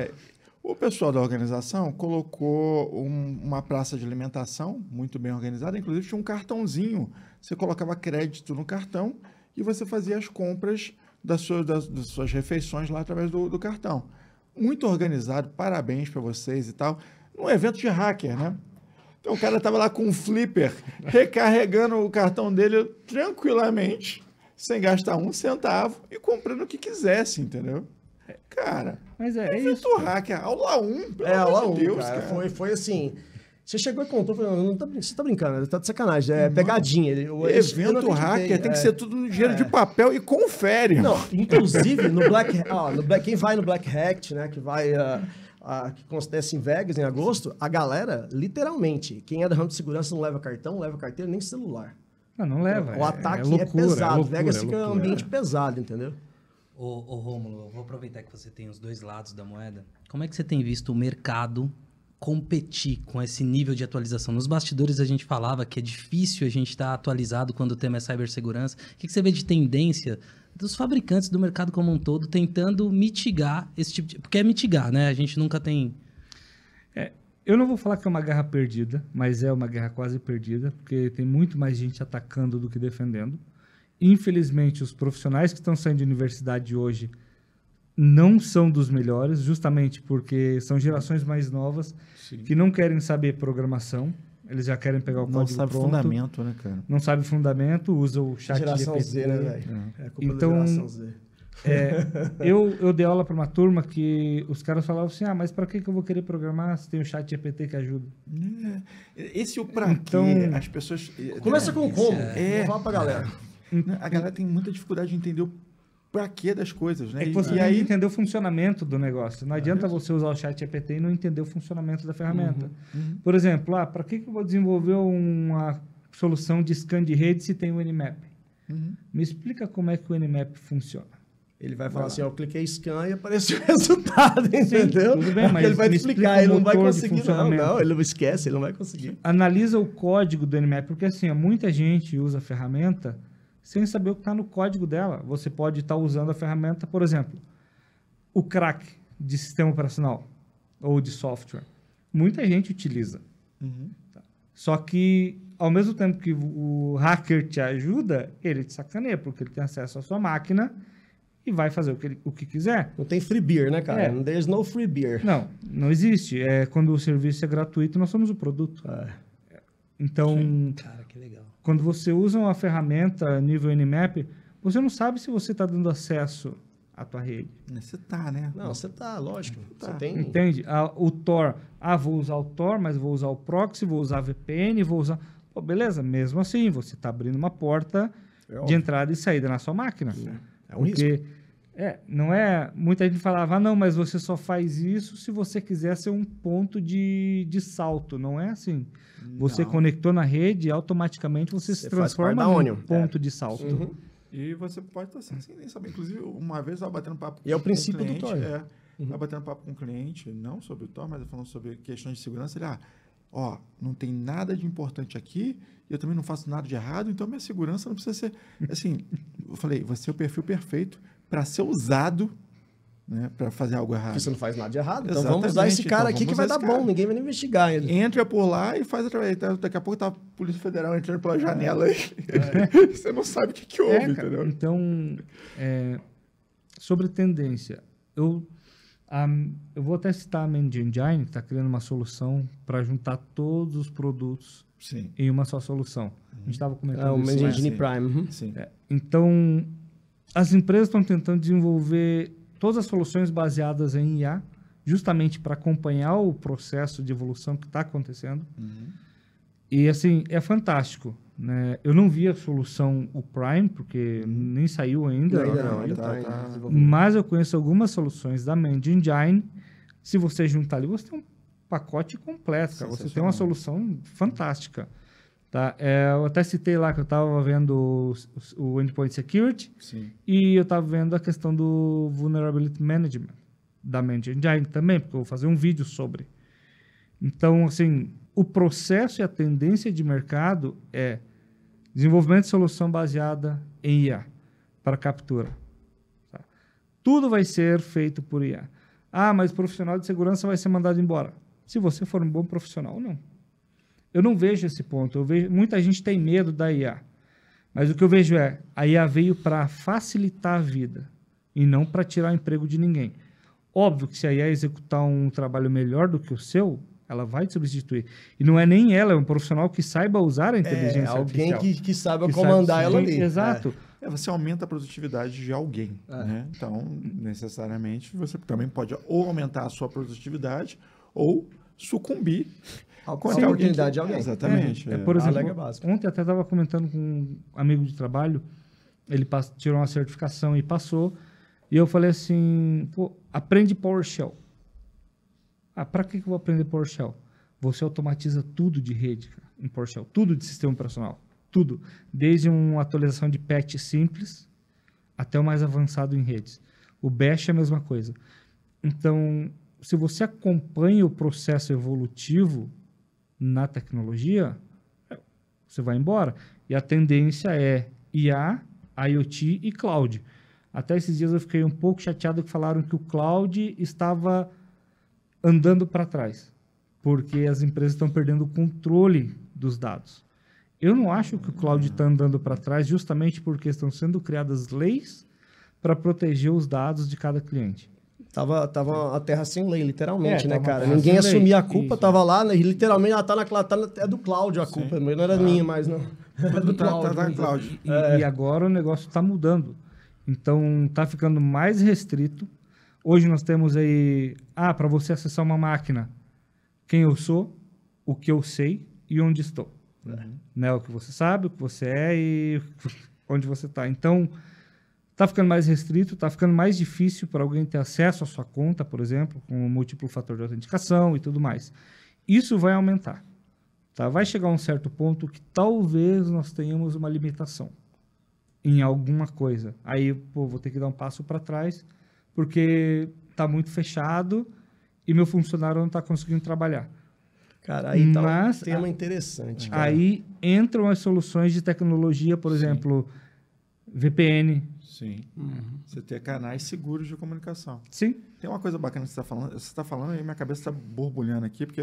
o pessoal da organização colocou uma praça de alimentação muito bem organizada, inclusive tinha um cartãozinho. Você colocava crédito no cartão e você fazia as compras das suas refeições lá através do cartão. Muito organizado, parabéns para vocês e tal. Num evento de hacker, né? Então o cara estava lá com um flipper, recarregando o cartão dele tranquilamente, sem gastar um centavo e comprando o que quisesse, entendeu? Cara, mas é evento isso. hacker, aula 1, pelo Aula amor de 1, Deus, cara. cara. Foi assim... Você chegou e contou, falou, você tá brincando, tá de sacanagem, é pegadinha. Evento hacker tem que ser tudo no dinheiro de papel e confere. Não, inclusive no quem vai no Black Hat, né, que vai que acontece em Vegas em agosto, a galera, literalmente, quem é da ramo de segurança não leva cartão, não leva carteira, nem celular. Não leva. O ataque é pesado, Vegas fica um ambiente pesado, entendeu? Ô Rômulo, eu vou aproveitar que você tem os dois lados da moeda. Como é que você tem visto o mercado competir com esse nível de atualização? Nos bastidores a gente falava que é difícil a gente estar atualizado quando o tema é cibersegurança. O que você vê de tendência dos fabricantes do mercado como um todo tentando mitigar esse tipo de... Porque é mitigar, né? A gente nunca tem... Eu não vou falar que é uma guerra perdida, mas é uma guerra quase perdida, porque tem muito mais gente atacando do que defendendo. Infelizmente, os profissionais que estão saindo de universidade hoje não são dos melhores, justamente porque são gerações mais novas que não querem saber programação, eles já querem pegar o código pronto. Não sabe fundamento, né, cara? Não sabe fundamento, usa o chat Geração GPT. Z, né, velho? É culpa Então, da geração Z. eu dei aula para uma turma que os caras falavam assim, mas para que eu vou querer programar se tem o chat GPT que ajuda? Esse o pra Então, quê? As pessoas... Começa com como? Vamos falar pra galera. A galera tem muita dificuldade de entender o pra quê das coisas, né? É que você tem que entender o funcionamento do negócio. Não adianta você usar o chat GPT e não entender o funcionamento da ferramenta. Por exemplo, para que eu vou desenvolver uma solução de scan de rede se tem o Nmap? Me explica como é que o Nmap funciona. Ele vai falar assim, eu cliquei scan e apareceu o resultado, entendeu? Tudo bem, mas ele vai te explicar, ele não vai conseguir, não, ele não esquece, ele não vai conseguir. Analisa o código do Nmap, porque assim, muita gente usa a ferramenta sem saber o que está no código dela. Você pode estar usando a ferramenta, por exemplo, o crack de sistema operacional ou de software. Muita gente utiliza. Tá? Só que ao mesmo tempo que o hacker te ajuda, ele te sacaneia, porque ele tem acesso à sua máquina e vai fazer o que quiser. Não tem free beer, né, cara? É. There's no free beer. Não existe. Quando o serviço é gratuito, nós somos o produto. Então, Cara, que legal. quando você usa uma ferramenta nível Nmap, você não sabe se você está dando acesso à tua rede. Você tá, né? Não, você tá, lógico. Você Tá. tem... Entende? O Tor, vou usar o Tor, mas vou usar o proxy, vou usar a VPN, vou usar... Pô, beleza, mesmo assim, você está abrindo uma porta de entrada e saída na sua máquina. É um risco. Não é... Muita gente falava, não, mas você só faz isso se você quiser ser um ponto de salto. Não é assim. Você conectou na rede, automaticamente você se faz transforma parte da num Onion. ponto de salto. Uhum. E você pode estar sem nem saber. Inclusive, uma vez eu estava batendo papo E é o com um princípio do cliente. Tor. Estava batendo papo com um cliente, não sobre o Tor, mas falando sobre questões de segurança. Ele, não tem nada de importante aqui, eu também não faço nada de errado, então minha segurança não precisa ser... Assim, eu falei, você é o perfil perfeito para ser usado, né, para fazer algo errado. Porque você não faz nada de errado. Então Exatamente, vamos usar esse cara então aqui que vamos vai usar dar esse cara. bom. Ninguém vai nem investigar ele. Entra por lá e faz através. Daqui a pouco tá a Polícia Federal entrando pela janela aí. Você não sabe o que houve, Cara, entendeu? então, sobre tendência, eu vou até citar a Manage Engine, que está criando uma solução para juntar todos os produtos Sim. em uma só solução. A gente estava comentando O isso. Manage Né? Engine sim. Prime. Uhum. Sim. Então, as empresas estão tentando desenvolver todas as soluções baseadas em IA, justamente para acompanhar o processo de evolução que está acontecendo. E, assim, é fantástico. Né? Eu não vi a solução, o Prime, porque nem saiu ainda. Ainda não, ainda tá- tá tá- em desenvolvimento. Mas eu conheço algumas soluções da Manage Engine. Se você juntar ali, você tem um pacote completo. Cara. Você tem uma solução fantástica. Tá? Eu até citei lá que eu estava vendo o Endpoint Security Sim. e eu estava vendo a questão do Vulnerability Management da Manage Engine também, porque eu vou fazer um vídeo sobre. Então, assim, o processo e a tendência de mercado é desenvolvimento de solução baseada em IA para captura. Tá? Tudo vai ser feito por IA. Mas o profissional de segurança vai ser mandado embora. Se você for um bom profissional, não. Eu não vejo esse ponto. Muita gente tem medo da IA. Mas o que eu vejo a IA veio para facilitar a vida e não para tirar o emprego de ninguém. Óbvio que se a IA executar um trabalho melhor do que o seu, ela vai te substituir. E não é nem ela, é um profissional que saiba usar a inteligência Alguém artificial. que saiba Que comandar sabe- ela ali. Exato. Você aumenta a produtividade de alguém. Né? Então, necessariamente, você também pode ou aumentar a sua produtividade ou sucumbir Contra a oportunidade de alguém. Exatamente. Por a exemplo, regra básica. ontem até estava comentando com um amigo de trabalho, ele tirou uma certificação e passou, e eu falei assim, pô, aprende PowerShell. Para que eu vou aprender PowerShell? Você automatiza tudo de rede, cara, em PowerShell, tudo de sistema operacional, tudo, desde uma atualização de patch simples até o mais avançado em redes. O Bash é a mesma coisa. Então, se você acompanha o processo evolutivo na tecnologia, você vai embora. E a tendência é IA, IoT e cloud. Até esses dias eu fiquei um pouco chateado que falaram que o cloud estava andando para trás, porque as empresas estão perdendo o controle dos dados. Eu não acho que o cloud está andando para trás justamente porque estão sendo criadas leis para proteger os dados de cada cliente. Tava a terra sem lei, literalmente, né, tava a cara? terra Ninguém sem assumia lei. a culpa, Isso. tava lá, né, e literalmente é do Cláudio a culpa, não era minha mais, não. Era do Tá Cláudio. Cláudio. E agora o negócio está mudando. Então, está ficando mais restrito. Hoje nós temos aí, para você acessar uma máquina, quem eu sou, o que eu sei e onde estou. Né? O que você sabe, o que você é e onde você está. Então, está ficando mais restrito, está ficando mais difícil para alguém ter acesso à sua conta, por exemplo, com um múltiplo fator de autenticação e tudo mais. Isso vai aumentar. Tá? Vai chegar a um certo ponto que talvez nós tenhamos uma limitação em alguma coisa. Aí, vou ter que dar um passo para trás, porque está muito fechado e meu funcionário não está conseguindo trabalhar. Cara, aí tá Mas um tema interessante, cara. Aí entram as soluções de tecnologia, por exemplo, VPN. Sim. Você ter canais seguros de comunicação. Sim. Tem uma coisa bacana que você está falando aí minha cabeça está borbulhando aqui, porque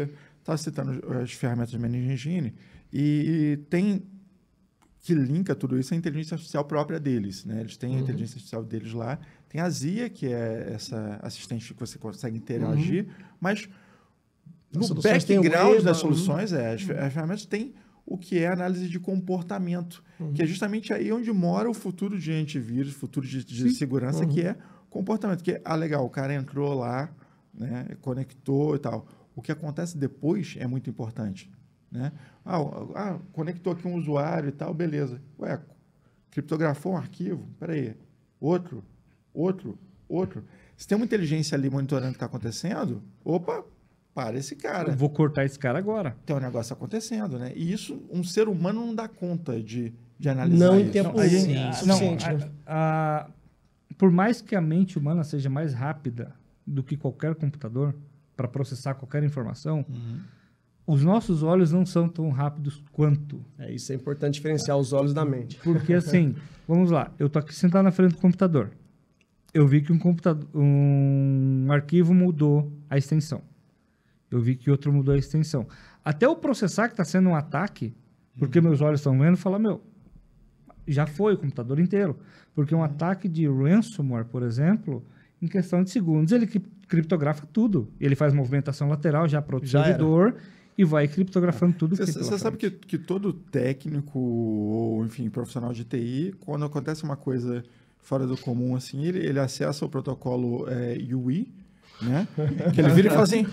estava citando as ferramentas de Managing Engine, e tem que linka tudo isso à inteligência artificial própria deles, né? Eles têm a inteligência artificial deles lá, tem a Zia, que é essa assistente que você consegue interagir, mas no background das soluções, as ferramentas têm o que é análise de comportamento, que é justamente aí onde mora o futuro de antivírus, futuro de segurança, que é comportamento. Que é, legal, o cara entrou lá, né, conectou e tal. O que acontece depois é muito importante, né? Conectou aqui um usuário e tal, beleza. Ué, criptografou um arquivo, peraí, outro. Se tem uma inteligência ali monitorando o que está acontecendo, opa, para esse cara. Eu vou cortar esse cara agora. Tem um negócio acontecendo, né? E isso, um ser humano não dá conta de analisar não isso. em tempo suficiente. Por mais que a mente humana seja mais rápida do que qualquer computador para processar qualquer informação, os nossos olhos não são tão rápidos quanto. Isso é importante diferenciar os olhos da mente. Porque assim, vamos lá, eu tô aqui sentado na frente do computador. Eu vi que um arquivo mudou a extensão. Eu vi que outro mudou a extensão. Até eu processar que está sendo um ataque, porque meus olhos estão vendo, falar, já foi o computador inteiro. Porque um ataque de ransomware, por exemplo, em questão de segundos, ele criptografa tudo. Ele faz movimentação lateral já para o servidor e vai criptografando tudo. Você sabe que todo técnico ou, enfim, profissional de TI, quando acontece uma coisa fora do comum, assim, ele acessa o protocolo UI, né? Que ele vira e fala assim,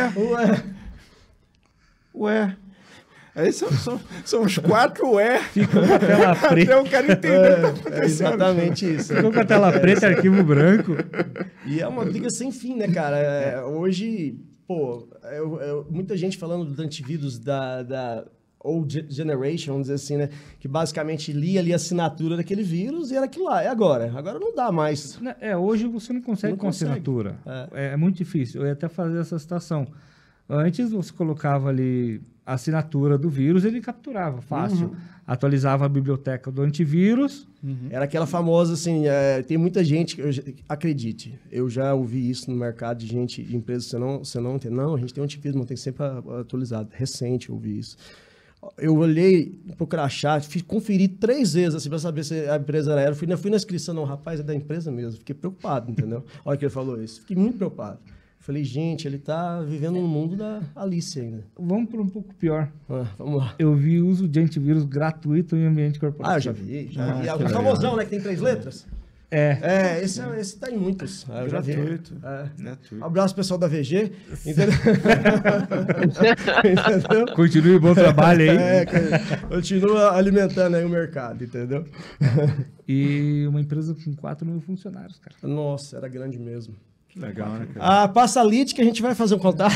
ué. Aí são os 4 Fica com a tela preta. Até o cara entender o que tá acontecendo. É exatamente isso. Ficou com a tela preta e arquivo branco. E é uma briga sem fim, né, cara? Hoje, muita gente falando do antivírus da old generation, vamos dizer assim, né? Que basicamente lia ali a assinatura daquele vírus e era aquilo lá. É agora. Agora não dá mais. Hoje você não consegue com assinatura. É muito difícil. Eu ia até fazer essa citação. Antes você colocava ali a assinatura do vírus, ele capturava fácil. Atualizava a biblioteca do antivírus. Era aquela famosa, assim, tem muita gente, acredite, eu já ouvi isso no mercado de gente, de empresas, você não entende. Não, a gente tem um antivírus, não tem sempre atualizado. Recente eu ouvi isso. Eu olhei pro crachá, conferi 3 vezes, assim, para saber se a empresa era ela. Fui na inscrição, não, rapaz, é da empresa mesmo. Fiquei preocupado, entendeu? Olha que ele falou isso. Fiquei muito preocupado. Falei, gente, ele tá vivendo no mundo da Alice ainda. Vamos para um pouco pior. Vamos lá. Eu vi uso de antivírus gratuito em ambiente corporativo. Eu já vi. E é o famosão, né, que tem 3 letras? Esse tá em muitos. Eu já vi. Gratuito. Abraço, pessoal da VG. Entendeu? Entendeu? Continue bom trabalho aí. Continua alimentando aí o mercado, entendeu? E uma empresa com 4 mil funcionários, cara. Nossa, era grande mesmo. Legal, né, cara? Passa a lead que a gente vai fazer um contato.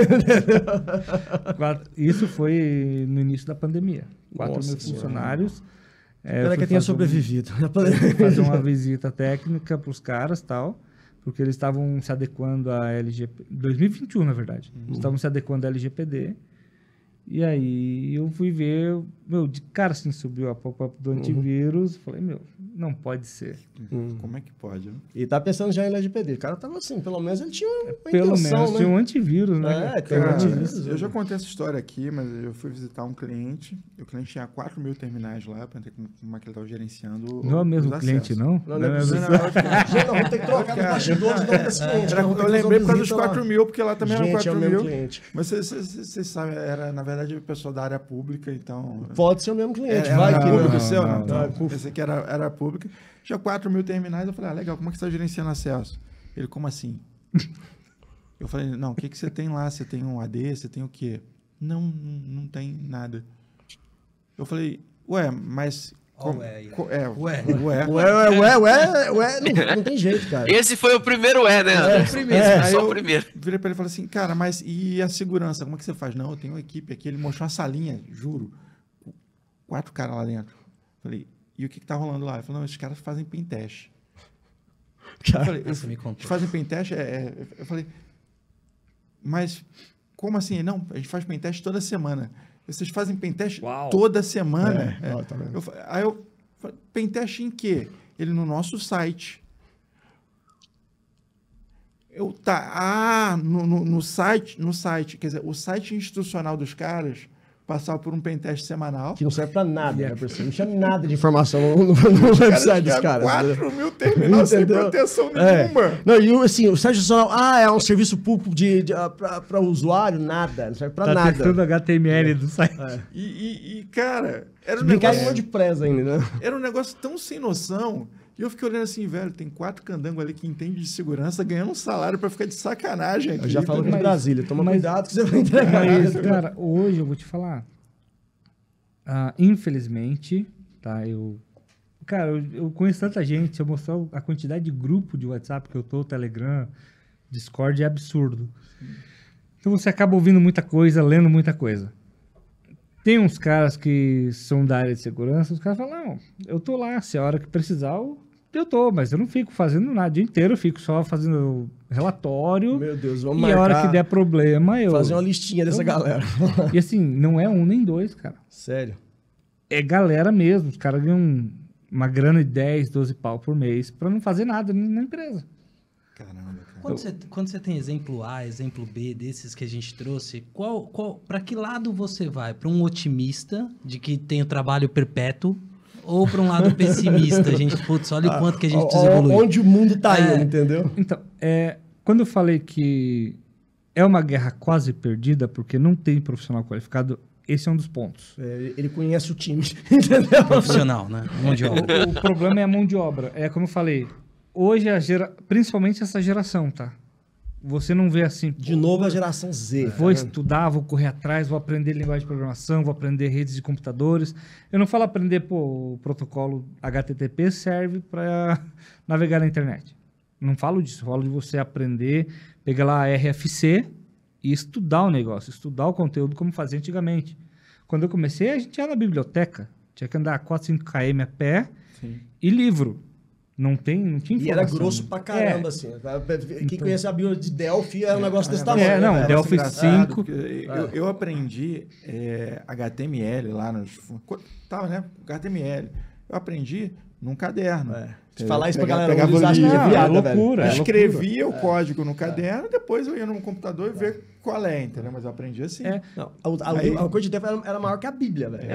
Isso foi no início da pandemia. 4 Nossa mil funcionários. Espero que tenha sobrevivido. Fazer uma visita técnica para os caras e tal, porque eles estavam se adequando à LGPD. 2021, na verdade. Estavam se adequando à LGPD. E aí eu fui ver, de cara assim, subiu a pop-up do antivírus. Falei, não pode ser. Como é que pode, né? E tá pensando já em LGPD. O cara tava assim, pelo menos ele tinha uma Pelo intenção, menos né? tinha um antivírus, né? Tem um Cara, antivírus. eu já contei essa história aqui, mas eu fui visitar um cliente. E o cliente tinha 4 mil terminais lá, para entender como é que ele estava gerenciando. Não é o mesmo os cliente, acessos. não? Não é possível. Gente, vamos ter que trocar no bastidor de nome desse cliente. Eu lembrei por causa dos 4 mil, porque lá também eram Gente, 4 é o mesmo mil. cliente. Mas vocês sabem, era na verdade o pessoal da área pública, então. Pode ser o mesmo cliente, Era vai que público não. seu, não. Não, Então, esse aqui era público. Tinha 4 mil terminais. Eu falei, legal, como é que você está gerenciando acesso? Ele, como assim? Eu falei, não, o que você tem lá? Você tem um AD? Você tem o quê? Não tem nada. Eu falei, mas... Não tem jeito, cara. Esse foi o primeiro né? Só o primeiro. Virei pra ele e falei assim, cara, mas e a segurança? Como é que você faz? Não, eu tenho uma equipe aqui. Ele mostrou uma salinha, juro. 4 caras lá dentro. Falei, e o que tá rolando lá? Ele falou, não, esses caras fazem pentest. Eu falei, eles fazem pentest? Eu falei, mas como assim? Não, a gente faz pentest toda semana. Vocês fazem pentest toda semana? Tá vendo? Aí eu falei, pentest em quê? Ele no nosso site. No site, quer dizer, o site institucional dos caras passava por um pentest semanal. Que não serve pra nada, né? Por cima. Não tinha nada de informação no website dos caras. 4 mil terminais sem proteção nenhuma. Não, e assim, o site institucional, é um serviço público para usuário, nada, não serve pra Tá nada. testando HTML do site. E, cara, era um Brincar em negócio... WordPress ainda, né? Era um negócio tão sem noção. E eu fiquei olhando assim, velho, tem 4 candangos ali que entendem de segurança ganhando um salário pra ficar de sacanagem. Eu já falo com mas Brasília, toma cuidado que você vai entregar. Mas, cara, hoje eu vou te falar. Infelizmente, tá? Eu conheço tanta gente. Se eu mostrar a quantidade de grupo de WhatsApp que eu tô, Telegram, Discord, é absurdo. Então você acaba ouvindo muita coisa, lendo muita coisa. Tem uns caras que são da área de segurança, os caras falam, não, eu tô lá, se a hora que precisar, eu tô, mas eu não fico fazendo nada o dia inteiro, eu fico só fazendo relatório. Meu Deus, vamos e marcar. a hora que der problema, eu... Fazer uma listinha dessa galera. E assim, não é um nem dois, cara. Sério. É galera mesmo, os caras ganham uma grana de 10, 12 pau por mês pra não fazer nada na empresa. Caramba, cara. Quando você tem exemplo A, exemplo B desses que a gente trouxe, para que lado você vai? Para um otimista de que tem o trabalho perpétuo ou para um lado pessimista? A gente, putz, olha o quanto que a gente precisa evoluir. Onde o mundo tá indo, entendeu? Então, quando eu falei que é uma guerra quase perdida porque não tem profissional qualificado, esse é um dos pontos. Ele conhece o time, entendeu? Profissional, né? Mão de obra. O problema é a mão de obra. É como eu falei, hoje, principalmente essa geração, tá? Você não vê assim... De novo a geração Z. Vou estudar, vou correr atrás, vou aprender linguagem de programação, vou aprender redes de computadores. Eu não falo aprender, o protocolo HTTP serve para navegar na internet. Não falo disso, falo de você aprender, pegar lá a RFC e estudar o negócio, estudar o conteúdo como fazia antigamente. Quando eu comecei, a gente ia na biblioteca, tinha que andar 4, 5 km a pé. Sim. E livro. Não tinha informação. E era grosso pra caramba, assim. Quem conhece a bio de Delphi é um negócio desse tamanho. Não, Delphi 5. Eu aprendi HTML lá nos... Tava, né? HTML. Eu aprendi num caderno. Se falar isso pra galera, pegava eles acham que é piada, loucura. Eu escrevia o código no caderno, depois eu ia no computador e ver qual é, entendeu? Mas eu aprendi assim. Não, a coisa de Delphi era maior que a Bíblia, velho.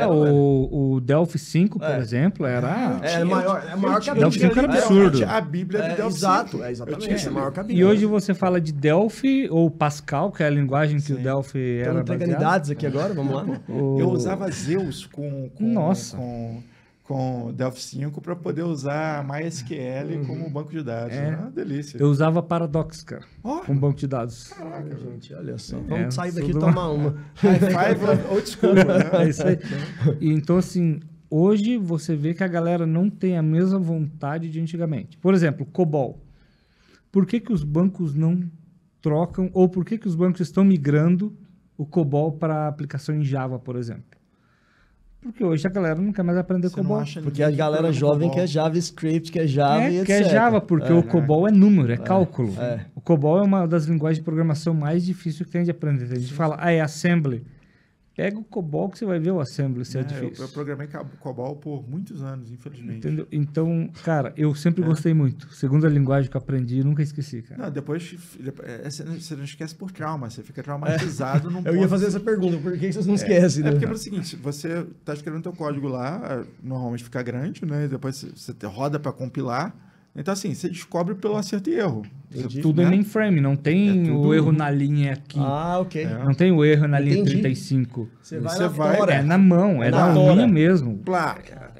O Delphi 5, por exemplo, era... É maior que a Bíblia. Delphi 5 era absurdo. A Bíblia de Delphi 5. Exato, exatamente. É maior que a Bíblia. E hoje você fala de Delphi ou Pascal, que é a linguagem que o Delphi era Estamos pegando idades aqui agora, vamos lá. Eu usava Zeus com Delphi 5 para poder usar MySQL como banco de dados. É uma delícia. Eu usava Paradox, cara, como banco de dados. Caraca, gente, olha só. Vamos sair daqui e tomar uma. High five ou desculpa, né? É isso aí. E então, assim, hoje você vê que a galera não tem a mesma vontade de antigamente. Por exemplo, COBOL. Por que os bancos não trocam, ou por que os bancos estão migrando o COBOL para aplicação em Java, por exemplo? Porque hoje a galera não quer mais aprender COBOL. Porque a galera jovem quer JavaScript, quer Java e etc. Quer Java, porque o COBOL é número, é cálculo. O COBOL é uma das linguagens de programação mais difíceis que tem de aprender. A gente fala, é Assembly. Pega o COBOL que você vai ver o Assembly, se é difícil. Eu programei COBOL por muitos anos, infelizmente. Entendeu? Então, cara, eu sempre gostei muito. Segunda linguagem que eu aprendi, nunca esqueci, cara. Não, depois você não esquece por trauma, você fica traumatizado. Eu ia fazer essa pergunta, por que vocês não esquecem? Porque é o seguinte, você está escrevendo teu código lá, normalmente fica grande, né? Depois você roda para compilar. Então, assim, você descobre pelo acerto e erro. Tudo é mainframe, não tem o erro na linha aqui. Ok. Não tem o erro na linha 35. Você vai é na mão, é na linha mesmo. Plá.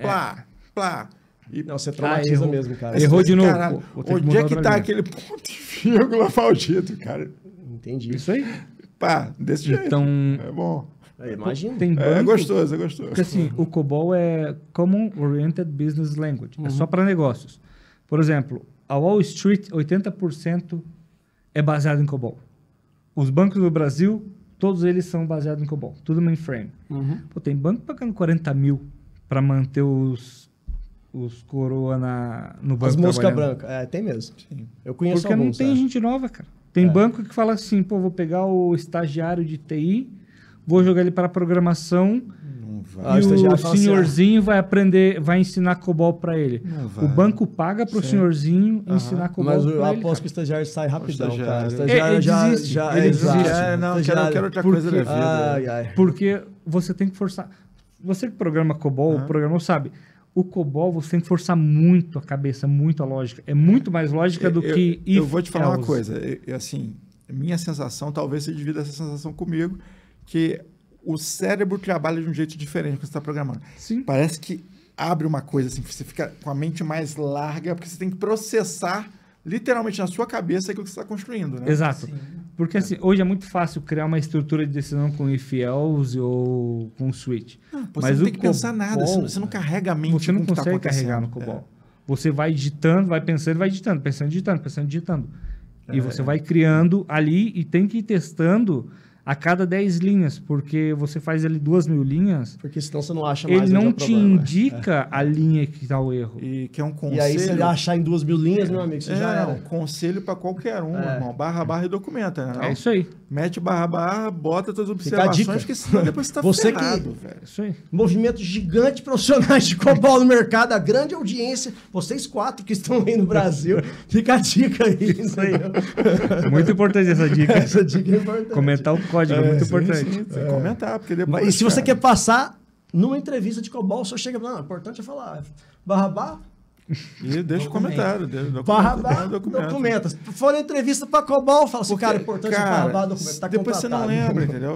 Não, você traumatiza mesmo, cara. Errou de novo. Cara, onde é que tá aquele ponto e vírgula maldito, cara? Entendi. Isso aí. Pá, desse jeito. Então, é bom. Imagina. Tem banco, é gostoso. Porque assim, o COBOL é Common Oriented Business Language. É só para negócios. Por exemplo, a Wall Street, 80% é baseado em COBOL. Os bancos do Brasil, todos eles são baseados em COBOL. Tudo mainframe. Pô, tem banco pagando 40 mil para manter os coroa no banco. As moscas brancas. Tem mesmo. Sim. Eu conheço porque alguns. Porque não tem gente nova, cara. Tem banco que fala assim, pô, vou pegar o estagiário de TI, vou jogar ele para programação Ah, o E estagiário o fala assim, senhorzinho vai aprender, vai ensinar COBOL para ele. Não vai. O banco paga para o senhorzinho ensinar COBOL Mas eu para ele. aposto que o estagiário sai rapidão, estagiário. cara. O estagiário Ele já, desiste, já ele exato. desiste. Não, Estagiário- quero outra coisa da Porque- vida. Ai, ai. Porque você tem que forçar. Você que programa COBOL, o programador sabe. O COBOL você tem que forçar muito a cabeça, muito a lógica. É muito mais lógica do que Eu if, vou te falar uma else. coisa. Assim, minha sensação, talvez você divida essa sensação comigo, que o cérebro trabalha de um jeito diferente quando você está programando. Sim. Parece que abre uma coisa, assim, você fica com a mente mais larga, porque você tem que processar literalmente na sua cabeça aquilo que você está construindo, né? Exato. Porque assim, hoje é muito fácil criar uma estrutura de decisão com if, else ou com switch. Pô, Mas você não o tem que pensar nada, COBOL, você não carrega a mente Você não com o que tá consegue acontecendo. carregar no COBOL. Você vai digitando, vai pensando, vai digitando, pensando, digitando, pensando, digitando. E você vai criando ali e tem que ir testando a cada 10 linhas, porque você faz ali 2.000 linhas, Porque senão você não acha mais ele onde é não o te problema. indica a linha que está o erro. E que é um E conselho... aí, se ele achar em 2.000 linhas, meu amigo, você já não, era. conselho para qualquer um, irmão. Barra e documenta, né? É não? isso aí. Mete barra, bota todas as Fica a dica. observações, que senão depois você tá Você que- ferrado, velho. É isso aí. Movimento gigante de profissionais de COBOL no mercado, a grande audiência, vocês 4 que estão aí no Brasil, fica a dica aí. Isso aí. Muito importante essa dica. Essa dica é importante. Comentar o código é muito importante. Sim, tem que comentar, porque depois... Mas, e se você cara, quer passar numa entrevista de COBOL, só chega não, o importante é falar barra E deixa o comentário. barra documenta. Se for na entrevista para COBOL, fala assim, cara, o importante é barra documenta. Tá depois você não contratado. lembra, entendeu?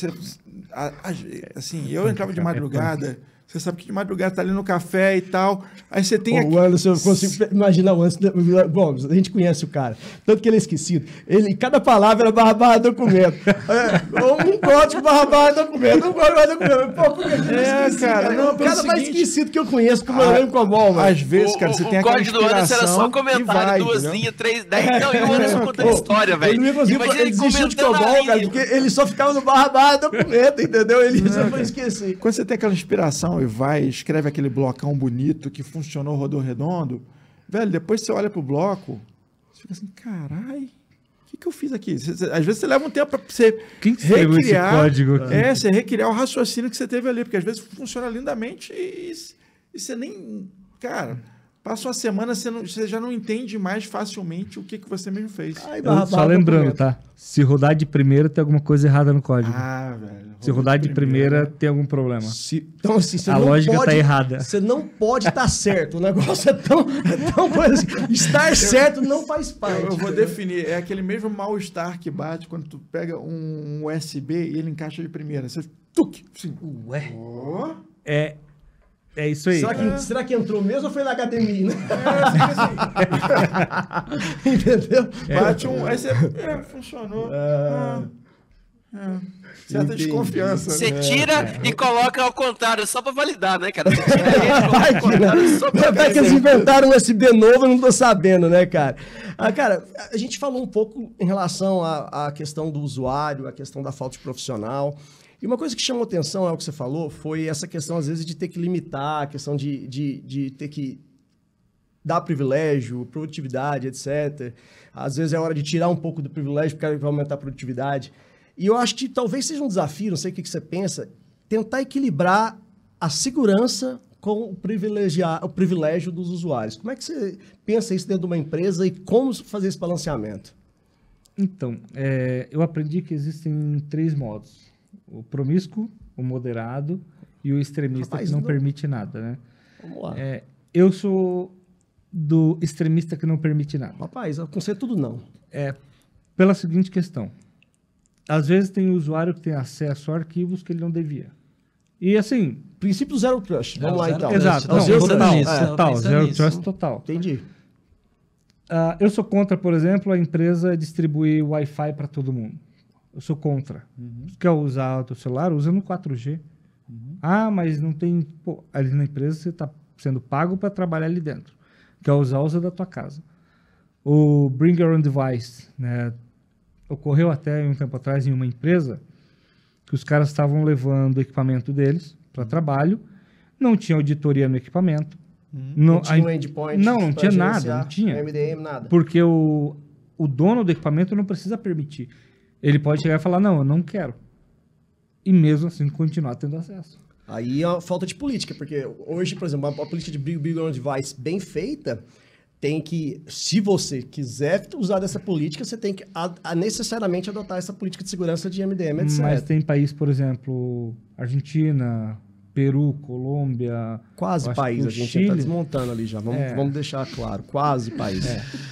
Assim, eu entrava de madrugada, você sabe que de madrugada tá ali no café e tal, aí você tem O Anderson, eu consigo imaginar o Anderson. Bom, a gente conhece o cara. Tanto que ele é esquecido. Cada palavra era barra documento. Um código barra documento. Um código barra documento. Pô, por que eu esqueci, cara, não, o pelo cara mais seguinte, esquecido que eu conheço, que eu lembro COBOL, velho. Às vezes, cara, você tem o aquela código do Anderson era inspiração só e comentário, vai, 2 entendeu? linhas, 3, 10. Não, e o Anderson contando história, velho. Ele não ia conseguir, Imagina ele desistiu de comentando a COBOL, cara, linha. porque ele só ficava no barra documento, entendeu? Ele só foi esquecer. Quando você tem aquela inspiração e vai, escreve aquele blocão bonito que funcionou, rodou redondo, velho, depois você olha pro bloco, você fica assim, carai, o que eu fiz aqui? Às vezes você leva um tempo pra você Quem que escreveu esse recriar. código aqui? Você recriar o raciocínio que você teve ali, porque às vezes funciona lindamente e você nem. Cara, passa uma semana, você já não entende mais facilmente o que você mesmo fez. Aí, Só lembrando, tá? Se rodar de primeira, tem alguma coisa errada no código. Velho. Se rodar de primeira, tem algum problema. Então, assim, você A não lógica pode, tá errada. Você não pode estar certo. O negócio é tão coisa assim. Estar certo não faz parte. Eu vou entendeu? definir, é aquele mesmo mal-estar que bate quando tu pega um USB e ele encaixa de primeira. Você tuque, assim. Ué. É isso aí. Será que entrou mesmo ou foi na HDMI? Né? Entendeu? Bate aí você. Funcionou. Certa Entendi. desconfiança. Você né? tira e coloca ao contrário, só pra validar, né, cara? Você tira ele e coloca ao contrário, só pra Vai que eles inventaram um USB novo, eu não tô sabendo, né, cara? Cara, a gente falou um pouco em relação à questão do usuário, a questão da falta de profissional. E uma coisa que chamou atenção, é o que você falou, foi essa questão, às vezes, de ter que limitar, a questão de ter que dar privilégio, produtividade, etc. Às vezes é hora de tirar um pouco do privilégio porque vai aumentar a produtividade. E eu acho que talvez seja um desafio, não sei o que você pensa, tentar equilibrar a segurança com o privilégio dos usuários. Como é que você pensa isso dentro de uma empresa e como fazer esse balanceamento? Então, eu aprendi que existem 3 modos. O promíscuo, o moderado e o extremista, Rapaz, que não não- permite nada, né? Vamos lá. Eu sou do extremista que não permite nada. Rapaz, eu conceito tudo não. Pela seguinte questão. Às vezes tem usuário que tem acesso a arquivos que ele não devia. E assim... Princípio zero trust. Vamos lá, Zero então. trust. Exato. Tô Não, pensando total, nisso, tô total. pensando Zero nisso. trust total. Entendi. Eu sou contra, por exemplo, a empresa distribuir Wi-Fi para todo mundo. Eu sou contra. Se quer usar o teu celular, usa no 4G. Ah, mas não tem... Pô, ali na empresa você está sendo pago para trabalhar ali dentro. Quer usar, usa da tua casa. O Bring Your Own Device, né? Ocorreu até um tempo atrás em uma empresa que os caras estavam levando o equipamento deles para trabalho, não tinha auditoria no equipamento. Não tinha um endpoint. Não pra tinha nada, gerenciar, não tinha. MDM, nada. Porque o dono do equipamento não precisa permitir. Ele pode chegar e falar, não, eu não quero. E mesmo assim continuar tendo acesso. Aí é uma falta de política, porque hoje, por exemplo, a política de Big on Device bem feita tem que, se você quiser usar dessa política, você tem que necessariamente adotar essa política de segurança de MDM, etc. Mas tem país, por exemplo, Argentina, Peru, Colômbia... Quase eu acho país, que a o gente Chile. está desmontando ali já. Vamos deixar claro, quase país.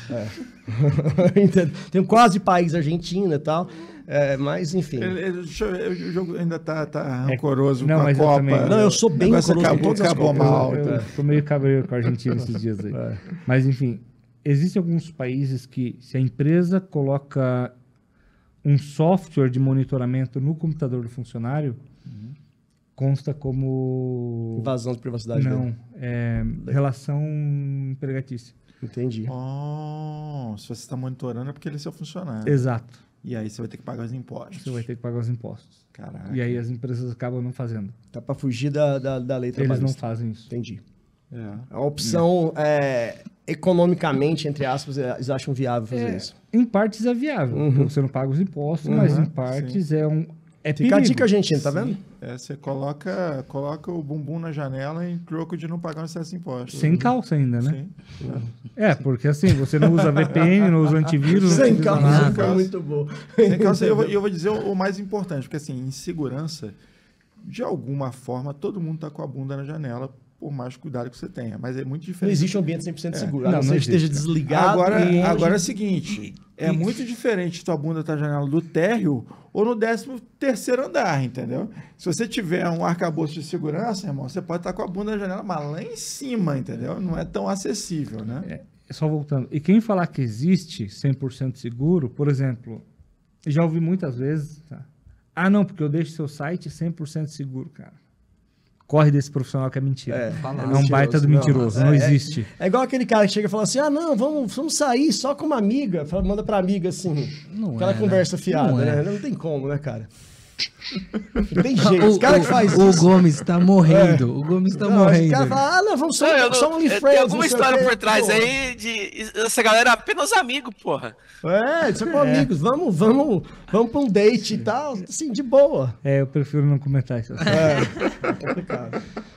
Tem quase país, Argentina e tal, mas enfim. O jogo ainda tá rancoroso Não, com a mas eu Copa. também- Não, eu sou bem O negócio rancoroso com todas as acabou Copas. mal. Eu tô meio cabreiro com a Argentina esses dias aí. Mas, enfim, existem alguns países que, se a empresa coloca um software de monitoramento no computador do funcionário, consta como... Invasão de privacidade Não, dele. é relação empregatícia. Entendi. Se você está monitorando é porque ele é seu funcionário. Exato. E aí você vai ter que pagar os impostos. Você vai ter que pagar os impostos. Caraca. E aí as empresas acabam não fazendo. Tá para fugir da lei Eles trabalhista. não fazem isso. Entendi. É. A opção, economicamente, entre aspas, eles acham viável fazer isso. Em partes é viável, porque você não paga os impostos, mas em partes é Fica perigo. a dica, Argentina, tá vendo? Você coloca o bumbum na janela em troco de não pagar um excesso de impostos. Sem calça ainda, né? Sim. Porque assim, você não usa VPN, não usa antivírus, não Sem utiliza calça, nada. foi muito bom. Sem calça, eu vou dizer o mais importante, porque assim, em segurança, de alguma forma, todo mundo tá com a bunda na janela, por mais cuidado que você tenha. Mas é muito Não diferente. existe um ambiente 100% seguro. Não, A não ser não que esteja existe. desligado. Agora é o seguinte, é muito diferente tua bunda tá na janela do térreo ou no 13º andar, entendeu? Se você tiver um arcabouço de segurança, irmão, você pode estar com a bunda na janela, mas lá em cima, entendeu? Não é tão acessível, né? Só voltando. E quem falar que existe 100% seguro, por exemplo, já ouvi muitas vezes, não, porque eu deixo seu site 100% seguro, cara. Corre desse profissional que é mentira. É um baita do mentiroso, não existe. É igual aquele cara que chega e fala assim, não, vamos sair só com uma amiga. Manda pra amiga, assim, Não aquela é, conversa né? fiada, Não é. né? Não tem como, né, cara? Não tem jeito. Os caras que faz O isso... Gomes tá morrendo. O Gomes tá Não, morrendo. os caras falam, não, vamos só um Tem friends, alguma não sei o história quê. por trás Pô, aí de essa galera é apenas amigo, porra. só com amigos, vamos pra um date e tal, assim, de boa. Eu prefiro não comentar isso. É complicado.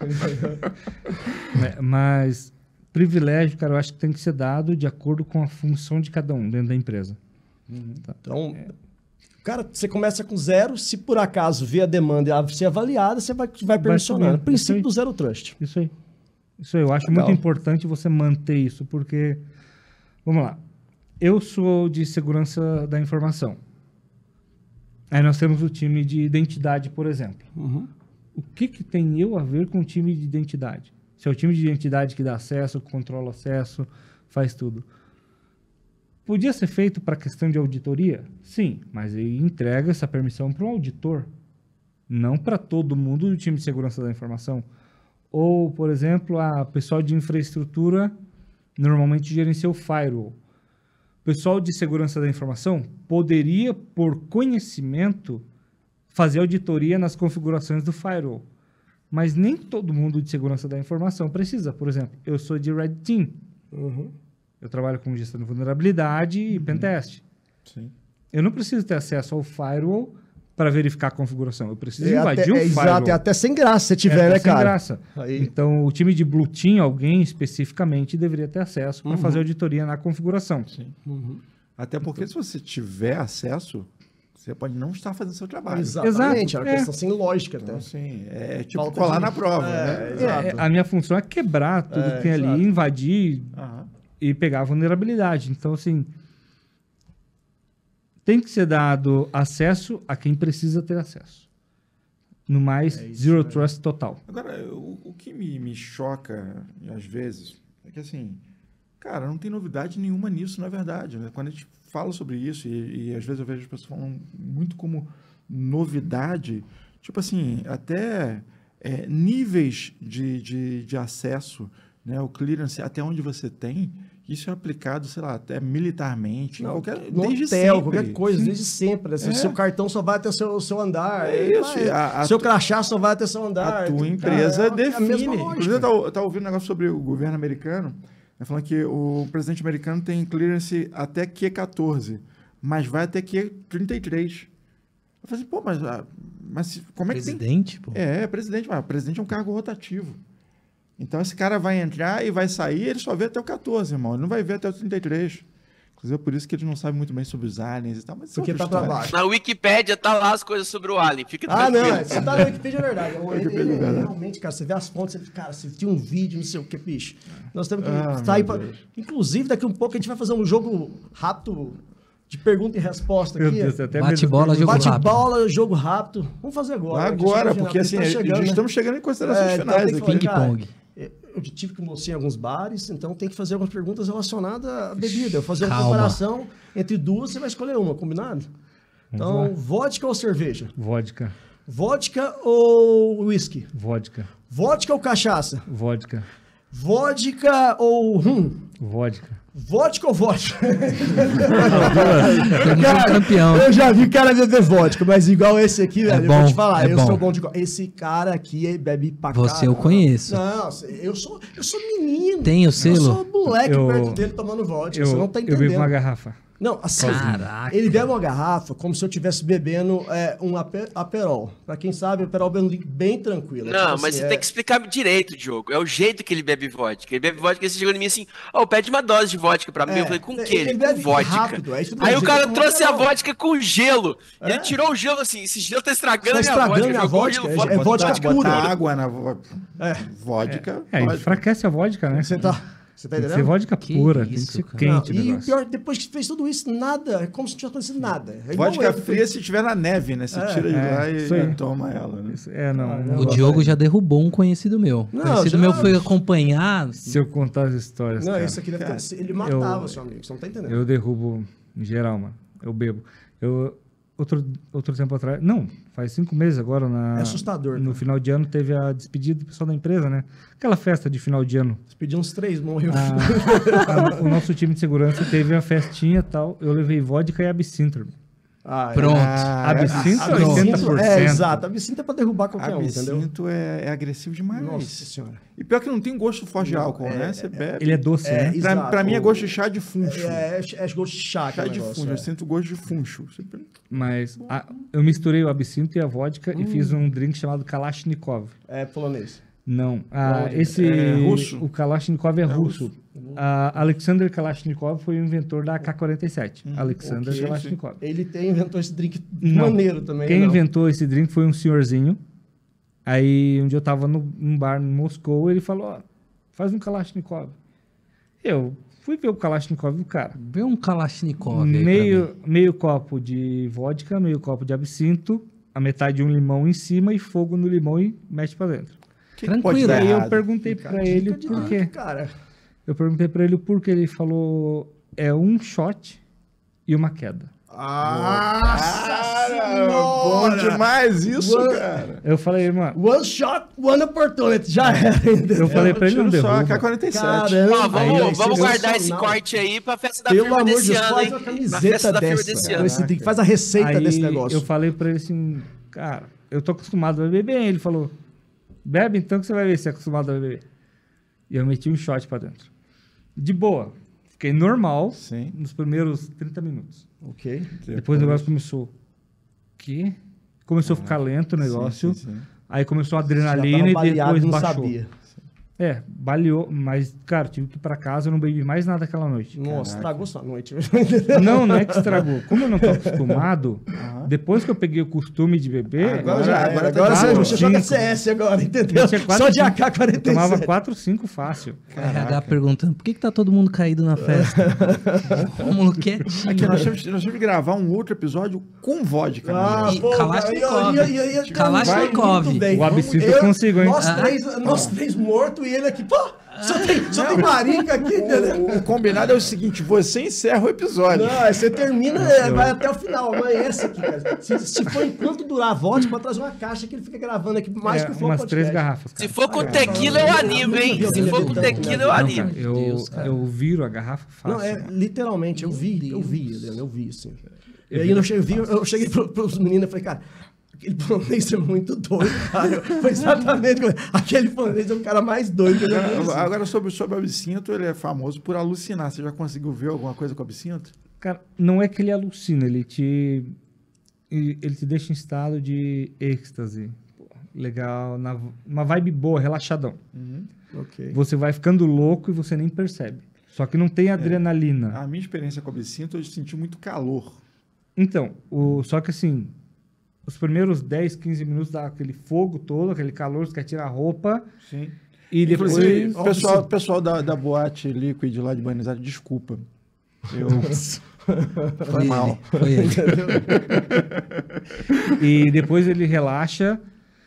Mas privilégio, cara, eu acho que tem que ser dado de acordo com a função de cada um dentro da empresa. Então, cara, você começa com 0, se por acaso vê a demanda ser avaliada, você vai permissionando. subindo. Princípio Isso aí. do Zero Trust. Isso aí. Isso aí, eu acho Legal. muito importante você manter isso, porque, vamos lá, eu sou de segurança da informação. Aí nós temos o time de identidade, por exemplo. O que tem eu a ver com o time de identidade? Se é o time de identidade que dá acesso, controla acesso, faz tudo. Podia ser feito para questão de auditoria? Sim, mas ele entrega essa permissão para o auditor, não para todo mundo do time de segurança da informação. Ou, por exemplo, a pessoal de infraestrutura normalmente gerencia o firewall. O pessoal de segurança da informação poderia, por conhecimento, fazer auditoria nas configurações do firewall. Mas nem todo mundo de segurança da informação precisa. Por exemplo, eu sou de Red Team. Eu trabalho com gestão de vulnerabilidade e pentest. Sim. Eu não preciso ter acesso ao firewall para verificar a configuração. Eu preciso É invadir o firewall. exato, é até sem graça se tiver, né, sem cara? graça. Aí- Então, o time de Blue Team, alguém especificamente, deveria ter acesso para fazer auditoria na configuração. Até porque se você tiver acesso, você pode não estar fazendo seu trabalho. Exatamente, é uma Exato, questão sem lógica até. Então, assim, é tipo Falta colar de- na prova, né? Exato. A minha função é quebrar tudo que tem ali, invadir Aham. e pegar a vulnerabilidade. Então, assim, tem que ser dado acesso a quem precisa ter acesso. No mais, Zero Trust total. Agora, o que me choca, às vezes, é que assim, cara, não tem novidade nenhuma nisso, na verdade. Né? Quando a gente fala sobre isso, e às vezes eu vejo as pessoas falando muito como novidade, tipo assim, até níveis de acesso, né? O clearance, até onde você tem, isso é aplicado, sei lá, até militarmente, Não, qualquer, no desde hotel, sempre. qualquer coisa, desde sempre. Né? Seu cartão só vai até o seu andar. É isso, Seu crachá só vai até seu andar. A tua empresa É a mesma define. lógica. Inclusive, eu estava ouvindo um negócio sobre o governo americano, né, falando que o presidente americano tem clearance até Q14, mas vai até Q33. Eu falei assim, pô, mas como é que tem... Presidente, pô. Presidente, mas o presidente é um cargo rotativo. Então esse cara vai entrar e vai sair, ele só vê até o 14, irmão. Ele não vai ver até o 33. Inclusive é por isso que ele não sabe muito bem sobre os aliens e tal. Mas Porque tá pra baixo. Na Wikipédia tá lá as coisas sobre o Alien. Fica Ah, tranquilo. não, você tá na Wikipedia, é verdade. Ele realmente, cara, você vê as fontes, cara, você tinha um vídeo, não sei o que, bicho. Nós temos que sair pra... Inclusive, daqui um pouco a gente vai fazer um jogo rápido de pergunta e resposta Meu aqui. Deus, até Bate-bola, medo. jogo rápido. Bate-bola, jogo rápido. Vamos fazer agora. Agora, Gente, porque assim, tá chegando, né? estamos chegando em considerações Então finais tem que aqui. falar, cara, Ping-pong. Eu tive que mostrar em alguns bares, então tem que fazer algumas perguntas relacionadas à bebida. Eu fazer uma Calma. comparação entre duas, você vai escolher uma, combinado? Então, vodka ou cerveja? Vodka. Vodka ou whisky? Vodka. Vodka ou cachaça? Vodka. Vodka ou rum? Vodka. Vodka ou vodka? Temos um campeão. Eu já vi cara beber vodka, mas igual esse aqui, velho, eu vou bom, te falar, é eu bom. sou bom de... Esse cara aqui bebe pra Você eu caralho. conheço. Não, eu sou menino. Tem o Eu selo? sou moleque Eu- perto dele tomando vodka, você não tá Eu entendendo. bebo uma garrafa. Não, assim, Caraca. ele bebe uma garrafa como se eu estivesse bebendo um Aperol. Pra quem sabe, Aperol é um drink bem tranquilo. Não, Tipo mas assim, você tem que explicar direito, Diogo. É o jeito que ele bebe vodka. Ele bebe vodka e você chegou em mim assim, pede uma dose de vodka pra mim. Eu falei, com o quê? ele Ele, bebe com vodka. rápido, é isso mesmo, Aí o ele cara toma trouxe a Aperol. vodka com gelo. E ele tirou o gelo assim, esse gelo tá estragando Tá a minha estragando vodka. a Jogou o vodka, gelo fora. é vodka botar pura. água na vodka. vodka. Enfraquece a vodka, né? Você tá Tem que ser entendendo? vodka Que pura, tem isso, que ser cara. quente o E o negócio. pior, depois que fez tudo isso, nada. É como se não tivesse acontecido nada. É igual Vodka eu, fria se tiver na neve, né? Você tira de lá isso aí. e toma ela, né? Não. O Diogo já derrubou um conhecido meu. Não, Conhecido já- meu foi acompanhar. Se eu contar as histórias, Não, cara, esse aqui deve ter... Ele matava seu amigo, você não tá entendendo. eu derrubo em geral, mano. Eu bebo. Outro tempo atrás... Não, faz 5 meses agora. É assustador, No cara. final de ano teve a despedida do pessoal da empresa, né? Aquela festa de final de ano. Você pediu uns 3, morreu. O nosso time de segurança teve uma festinha e tal. Eu levei vodka e absinto. Pronto. Absinto é Absinto, 80%. exato. Absinto é pra derrubar qualquer um, entendeu? Absinto é agressivo demais. Nossa senhora. E pior que não tem gosto forte de álcool, né? Você bebe. Ele é doce, né? Pra exato. mim é gosto de chá de funcho. É gosto de chá, Chá aquele de negócio, funcho. é. Eu sinto gosto de funcho. Mas eu misturei o absinto e a vodka e fiz um drink chamado Kalashnikov. É polonês. Não. Onde? Esse É russo? O Kalashnikov é russo. Alexander Kalashnikov foi o inventor da AK-47. Alexander ok, Kalashnikov. Ele inventou esse drink Não. maneiro também. Quem não. inventou esse drink foi um senhorzinho. Aí um dia eu tava num bar em Moscou, ele falou, ó, faz um Kalashnikov. Eu fui ver o Kalashnikov do cara. Vê um Kalashnikov aí pra mim. Meio copo de vodka, meio copo de absinto, a metade de um limão em cima e fogo no limão e mexe pra dentro. Que Tranquilo. pode dar Aí eu errado? perguntei pra ele Fica de por dica, quê. cara. Eu perguntei pra ele o porquê. Ele falou, é um shot e uma queda. Cara, bom demais isso, One- cara. Eu falei, mano... One shot, one opportunity. Já era. Eu falei pra ele, não Tiro só derruba. AK-47. Caramba. Ó, Aí, vamos guardar esse sensacional. corte aí pra festa da Pelo firma amor de desse Deus, ano, faz hein? uma Na camiseta festa da firma dessa. desse com ano. esse drink. Faz a receita desse negócio. Eu falei pra ele assim, cara, eu tô acostumado a beber bem. Ele falou, bebe então que você vai ver se é acostumado a beber. E eu meti um shot pra dentro. De boa. Fiquei normal Sim. nos primeiros 30 minutos. Ok. Depois o negócio começou... Que? Começou a ficar lento o negócio. sim, sim. Aí começou a Já adrenalina tava e baleado, depois não baixou. sabia. Baleou. Mas, cara, tive que ir pra casa, eu não bebi mais nada aquela noite. Nossa, estragou sua noite. Não é que estragou. Como eu não tô acostumado, depois que eu peguei o costume de beber... Agora já era. agora Agora tá você bom. você joga CS agora, entendeu? eu tinha quatro, Só de cinco. Eu tomava AK-47. 4, 5 fácil. RH perguntando, por que tá todo mundo caído na festa? Rômulo quietinho. Aqui, nós temos que gravar um outro episódio com vodka. Ah, né? E Kalashnikov. Kalashnikov. Muito bem. O absinto eu consigo, hein? Nós três mortos e ele aqui, pô, só tem marica aqui, entendeu? O combinado é o seguinte, você encerra o episódio. Não, você termina, vai até o final, amanhece aqui, cara. Se for enquanto durar a vodka, pode trazer uma caixa que ele fica gravando aqui mais que o Flow umas Podcast. 3 garrafas. Se Cara. for com tequila, eu animo, hein? Se for com tequila, eu Não, animo. cara, Deus, cara. eu viro a garrafa fácil. Não, literalmente, eu vi, Adriano, eu vi, assim. E aí eu cheguei pros meninos e falei, cara, aquele polonês é muito doido, cara. Foi exatamente como... Aquele polonês é o cara mais doido que eu já vi. assim. Agora, sobre o absinto, ele é famoso por alucinar. Você já conseguiu ver alguma coisa com o absinto? Cara, não é que ele alucina, ele te... e ele te deixa em estado de êxtase. Pô, legal, uma vibe boa, relaxadão. Ok. Você vai ficando louco e você nem percebe. Só que não tem adrenalina. A minha experiência com o absinto, eu senti muito calor. Então, só que assim, os primeiros 10, 15 minutos dá aquele fogo todo, aquele calor, você quer tirar a roupa. Sim. E depois... Inclusive, pessoal da boate Liquid lá de Buenos Aires, desculpa. Foi mal. Foi ele. E depois ele relaxa.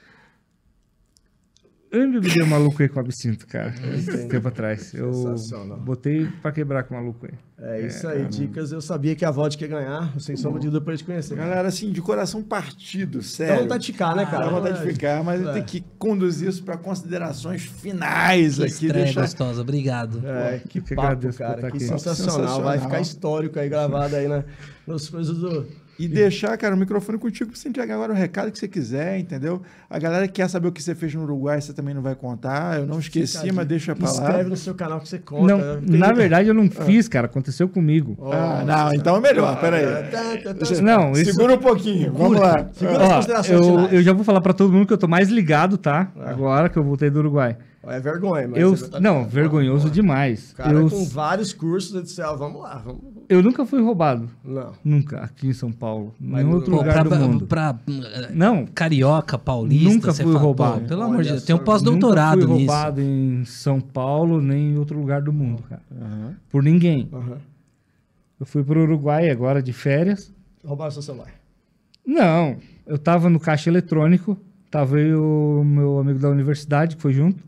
Eu me dei um maluco aí com absinto, cara. Esse tempo atrás. Eu Sensacional. botei pra quebrar com o maluco aí. É isso aí, dicas. Eu sabia que a vodka ia ganhar, sem sombra de dúvida, pra gente conhecer. Galera, assim, de coração partido, Dá sério. vontade de ficar, né, cara? Dá vontade de ficar, mas tem que conduzir isso para considerações finais Que aqui. estreia Deixar... gostosa, obrigado. Que Eu que papo, agradeço por cara. estar Que aqui. sensacional. Vai Sensacional. ficar histórico aí, gravado aí nas coisas do... E deixar, cara, o microfone contigo pra você entregar agora o recado que você quiser, entendeu? A galera que quer saber o que você fez no Uruguai, você também não vai contar. Eu não esqueci, mas deixa pra lá. Inscreve no seu canal que você conta. Não, na verdade, eu não fiz, cara. Aconteceu comigo. Não, então é melhor, peraí. Não, isso... Segura um pouquinho, vamos lá. Segura as Ó, considerações finais. eu já vou falar pra todo mundo que eu tô mais ligado, tá? Agora que eu voltei do Uruguai. É vergonha, mas... Eu, você tá- não, vergonhoso demais. Cara, com vários cursos, eu disse, vamos lá, vamos... Eu nunca fui roubado. Não. Nunca, aqui em São Paulo. Mas Em no- outro Pô, lugar do pra, mundo. pra Não, carioca, paulista, Nunca você fui fala, roubado. pô, pelo Olha amor de Deus, só, tem um pós-doutorado nunca fui nisso. roubado em São Paulo, nem em outro lugar do mundo, cara. Por ninguém. Eu fui pro Uruguai agora de férias. Roubaram seu celular. Não, eu tava no caixa eletrônico, tava aí o meu amigo da universidade que foi junto.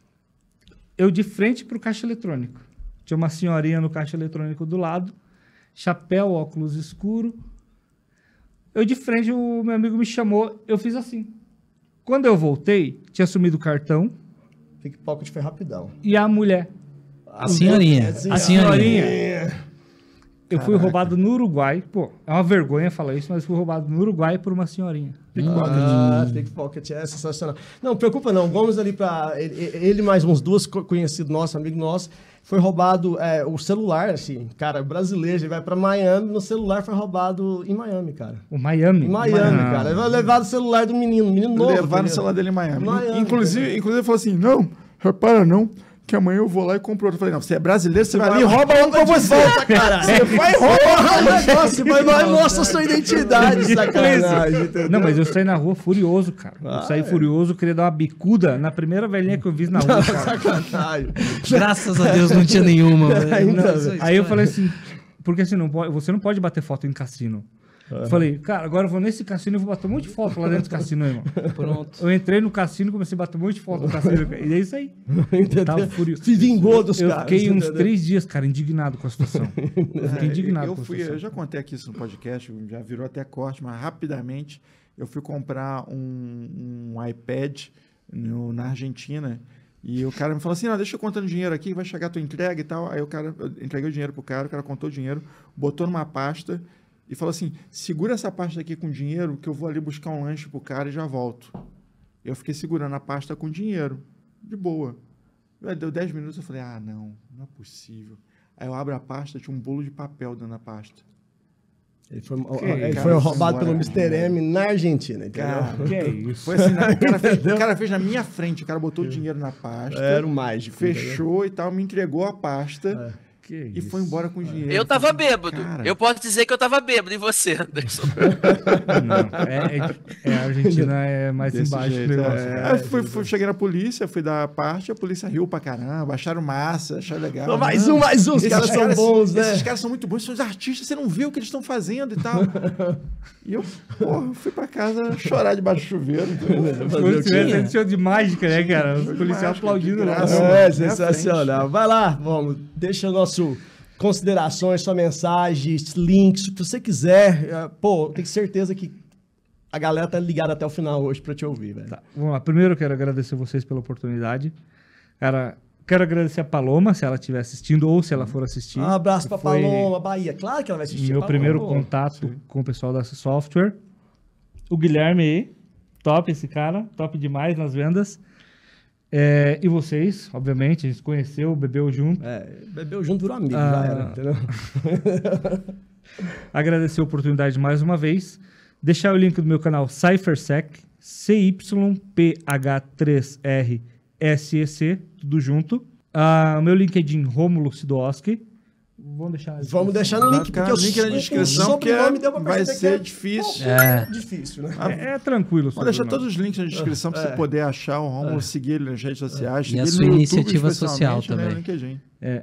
Eu de frente pro caixa eletrônico. Tinha uma senhorinha no caixa eletrônico do lado, chapéu, óculos escuro. Eu de frente, o meu amigo me chamou, eu fiz assim. Quando eu voltei, tinha sumido o cartão Pickpocket foi rapidão. e a mulher. A senhorinha. A senhorinha. Eu fui roubado no Uruguai. Pô, é uma vergonha falar isso, mas fui roubado no Uruguai por uma senhorinha. Pickpocket é sensacional. Não, preocupa não. Vamos ali pra... Ele mais uns duas conhecidos nossos, amigo nosso, foi roubado o celular, assim. Cara, brasileiro, ele vai pra Miami, no celular foi roubado em Miami, cara. O Miami. Em Miami, Ah. cara. Vai levar o celular do menino novo. Levar no entendeu? celular dele em Miami. Miami, Inclusive falou assim, não, repara não, que amanhã eu vou lá e compro outro. Eu falei, não, você é brasileiro, você vai ali e rouba um pra você. Você vai roubar um negócio. Vai mostra sua identidade, sacanagem. entendeu? Não, mas eu saí na rua furioso, cara. Eu saí furioso, queria dar uma bicuda na primeira velhinha que eu vi na rua, cara. Sacanagem. Graças a Deus não tinha nenhuma. velho. Ainda Não, bem. isso é Aí eu estranho. falei assim, porque assim, você não pode bater foto em cassino. Eu falei, cara, agora eu vou nesse cassino e vou bater um monte de foto lá dentro do cassino, irmão. Pronto. Eu entrei no cassino e comecei a bater um monte de foto no cassino. E é isso aí. Eu tava furioso. Se vingou dos Eu caras. fiquei uns entendeu? 3 dias, cara, indignado com a situação. Eu fiquei indignado Eu com a fui, situação. eu já contei aqui isso no podcast, já virou até corte, mas rapidamente eu fui comprar um iPad na Argentina e o cara me falou assim, não, deixa eu contando dinheiro aqui, vai chegar a tua entrega e tal. Aí eu entreguei o dinheiro pro cara, o cara contou o dinheiro, botou numa pasta e falou assim, segura essa pasta aqui com dinheiro que eu vou ali buscar um lanche pro cara e já volto. Eu fiquei segurando a pasta com dinheiro, de boa. Deu 10 minutos, eu falei, não é possível. Aí eu abro a pasta, tinha um bolo de papel dentro da pasta. Ele foi, cara, foi roubado pelo isso, Mr. M na Argentina, entendeu? Cara, Que é isso? foi assim, o cara fez na minha frente, o cara botou o dinheiro na pasta, Era o mágico. fechou e tal, me entregou a pasta Que e isso? foi embora com o dinheiro. Eu tava falei, bêbado. cara, Eu posso dizer que eu tava bêbado. E você, Anderson? Não, a Argentina é mais desse embaixo jeito, do negócio. cara. Aí cheguei na polícia, fui dar a parte, a polícia riu pra caramba, acharam massa, acharam legal. Mais Não, um, os esses caras são bons, né? Esses caras são muito bons, são os artistas, você não vê o que eles estão fazendo e tal. E eu, fui pra casa chorar debaixo do chuveiro. entendeu? Fazer o Se tivesse quê? esse show de mágica, né, cara? Os show de policiais mágica, aplaudindo de lá. graça. É, Na sensacional. Vai lá, vamos. Deixa o nosso considerações, sua mensagem, links, o que você quiser. Pô, tenho certeza que a galera tá ligada até o final hoje pra te ouvir, velho. Tá, vamos lá. Primeiro eu quero agradecer vocês pela oportunidade. Cara, quero agradecer a Paloma, se ela estiver assistindo ou se ela for assistir. Um abraço pra Foi Paloma, Bahia. Claro que ela vai assistir. Meu Paloma, primeiro pô. contato com o pessoal da Software. O Guilherme aí, top esse cara, top demais nas vendas. E vocês, obviamente, a gente se conheceu, bebeu junto. Bebeu junto, virou amigo, já era, entendeu? Agradecer a oportunidade mais uma vez. Deixar o link do meu canal CypherSec, CYPH3RSEC, tudo junto. O meu LinkedIn, Rômulo Sidowski. Vamos deixar no link, porque o link na descrição, porque vai ser difícil. Difícil, né? É tranquilo. Vou deixar todos os links na descrição para você poder achar o Rômulo, seguir ele nas redes sociais. E a sua iniciativa social também. LinkedIn.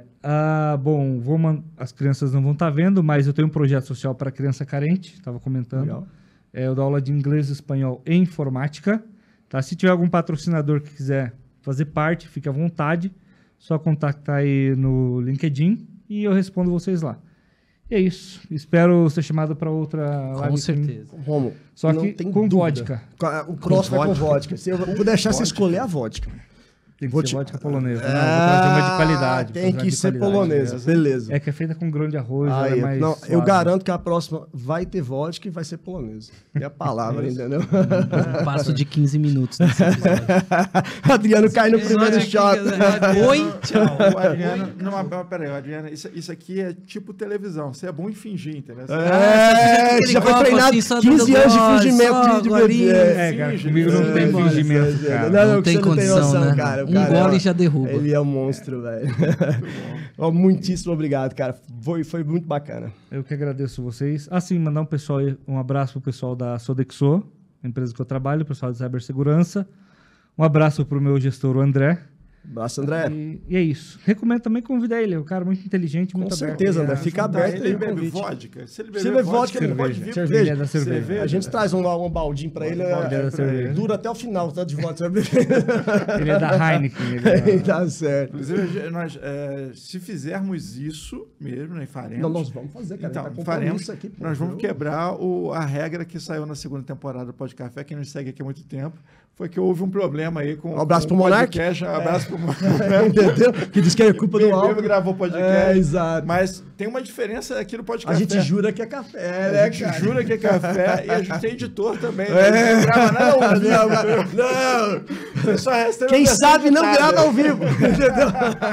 Bom, as crianças não vão estar vendo, mas eu tenho um projeto social para criança carente, estava comentando. Legal. Eu dou aula de inglês e espanhol e informática. Tá? Se tiver algum patrocinador que quiser fazer parte, fique à vontade. Só contactar aí no LinkedIn e eu respondo vocês lá. E é isso. Espero ser chamado para outra live. Com certeza. Romulo, Só que com vodka. O próximo é com vodka. Se eu vou deixar você escolher a vodka. Tem que ser vodka polonesa. Não, vou trazer uma de qualidade. Tem que ser polonesa, beleza. É que é feita com grão de arroz. Aí, mais não, suave. eu garanto que a próxima vai ter vodka e vai ser polonesa. É a palavra, entendeu? Um passo de 15 minutos nesse episódio. Adriano cai no primeiro shot. Oi, tchau. O Adriano, peraí, Adriano, isso aqui é tipo televisão. Você é bom em fingir, entendeu? Você já foi treinado 15 anos de fingimento de bebê. Cara, comigo não tem fingimento, cara. Não tem condição, né? Cara, Gole já derruba. Ele é um monstro, velho. Muitíssimo obrigado, cara. Foi muito bacana. Eu que agradeço vocês. Assim, mandar um abraço pro pessoal da Sodexo, a empresa que eu trabalho, o pessoal de cibersegurança. Um abraço pro meu gestor, o André. Abraço, André. E é isso. Recomendo também convidar ele. É um cara muito inteligente, muito aberto. Com certeza, André. Fica aberto aí Ele o bebe convite. vodka. Se ele Se beber beber vodka, ele pode vir. Cerveja. Ele é da cerveja. A gente traz um baldinho pra ele. da cerveja. Dura até o final, tá de vodka. Ele é da Heineken. Tá certo. Inclusive, nós, se fizermos isso mesmo, né, faremos. Não, nós vamos fazer, cara. Então, Tá faremos. isso aqui, pô, Nós vamos viu? quebrar a regra que saiu na segunda temporada do Pod Café. Quem nos segue aqui há muito tempo foi que houve um problema aí com Um abraço com pro o Monark. podcast. Um abraço pro Monark. Entendeu? Que diz que é culpa do Bebê álcool. gravou o podcast. Exato. Mas tem uma diferença aqui no Pod A Café. gente jura que é café, A né, gente cara? jura que é café e a gente tem editor também. Né? Não grava nada ao vivo. Não. Você só recebe Quem um sabe não nada. grava ao vivo. Entendeu?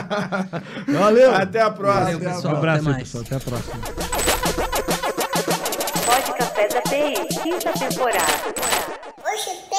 Valeu. Até a próxima. Valeu, pessoal. Um abraço, Até mais. pessoal. Até a próxima. Pod Café da TI, quinta temporada. Hoje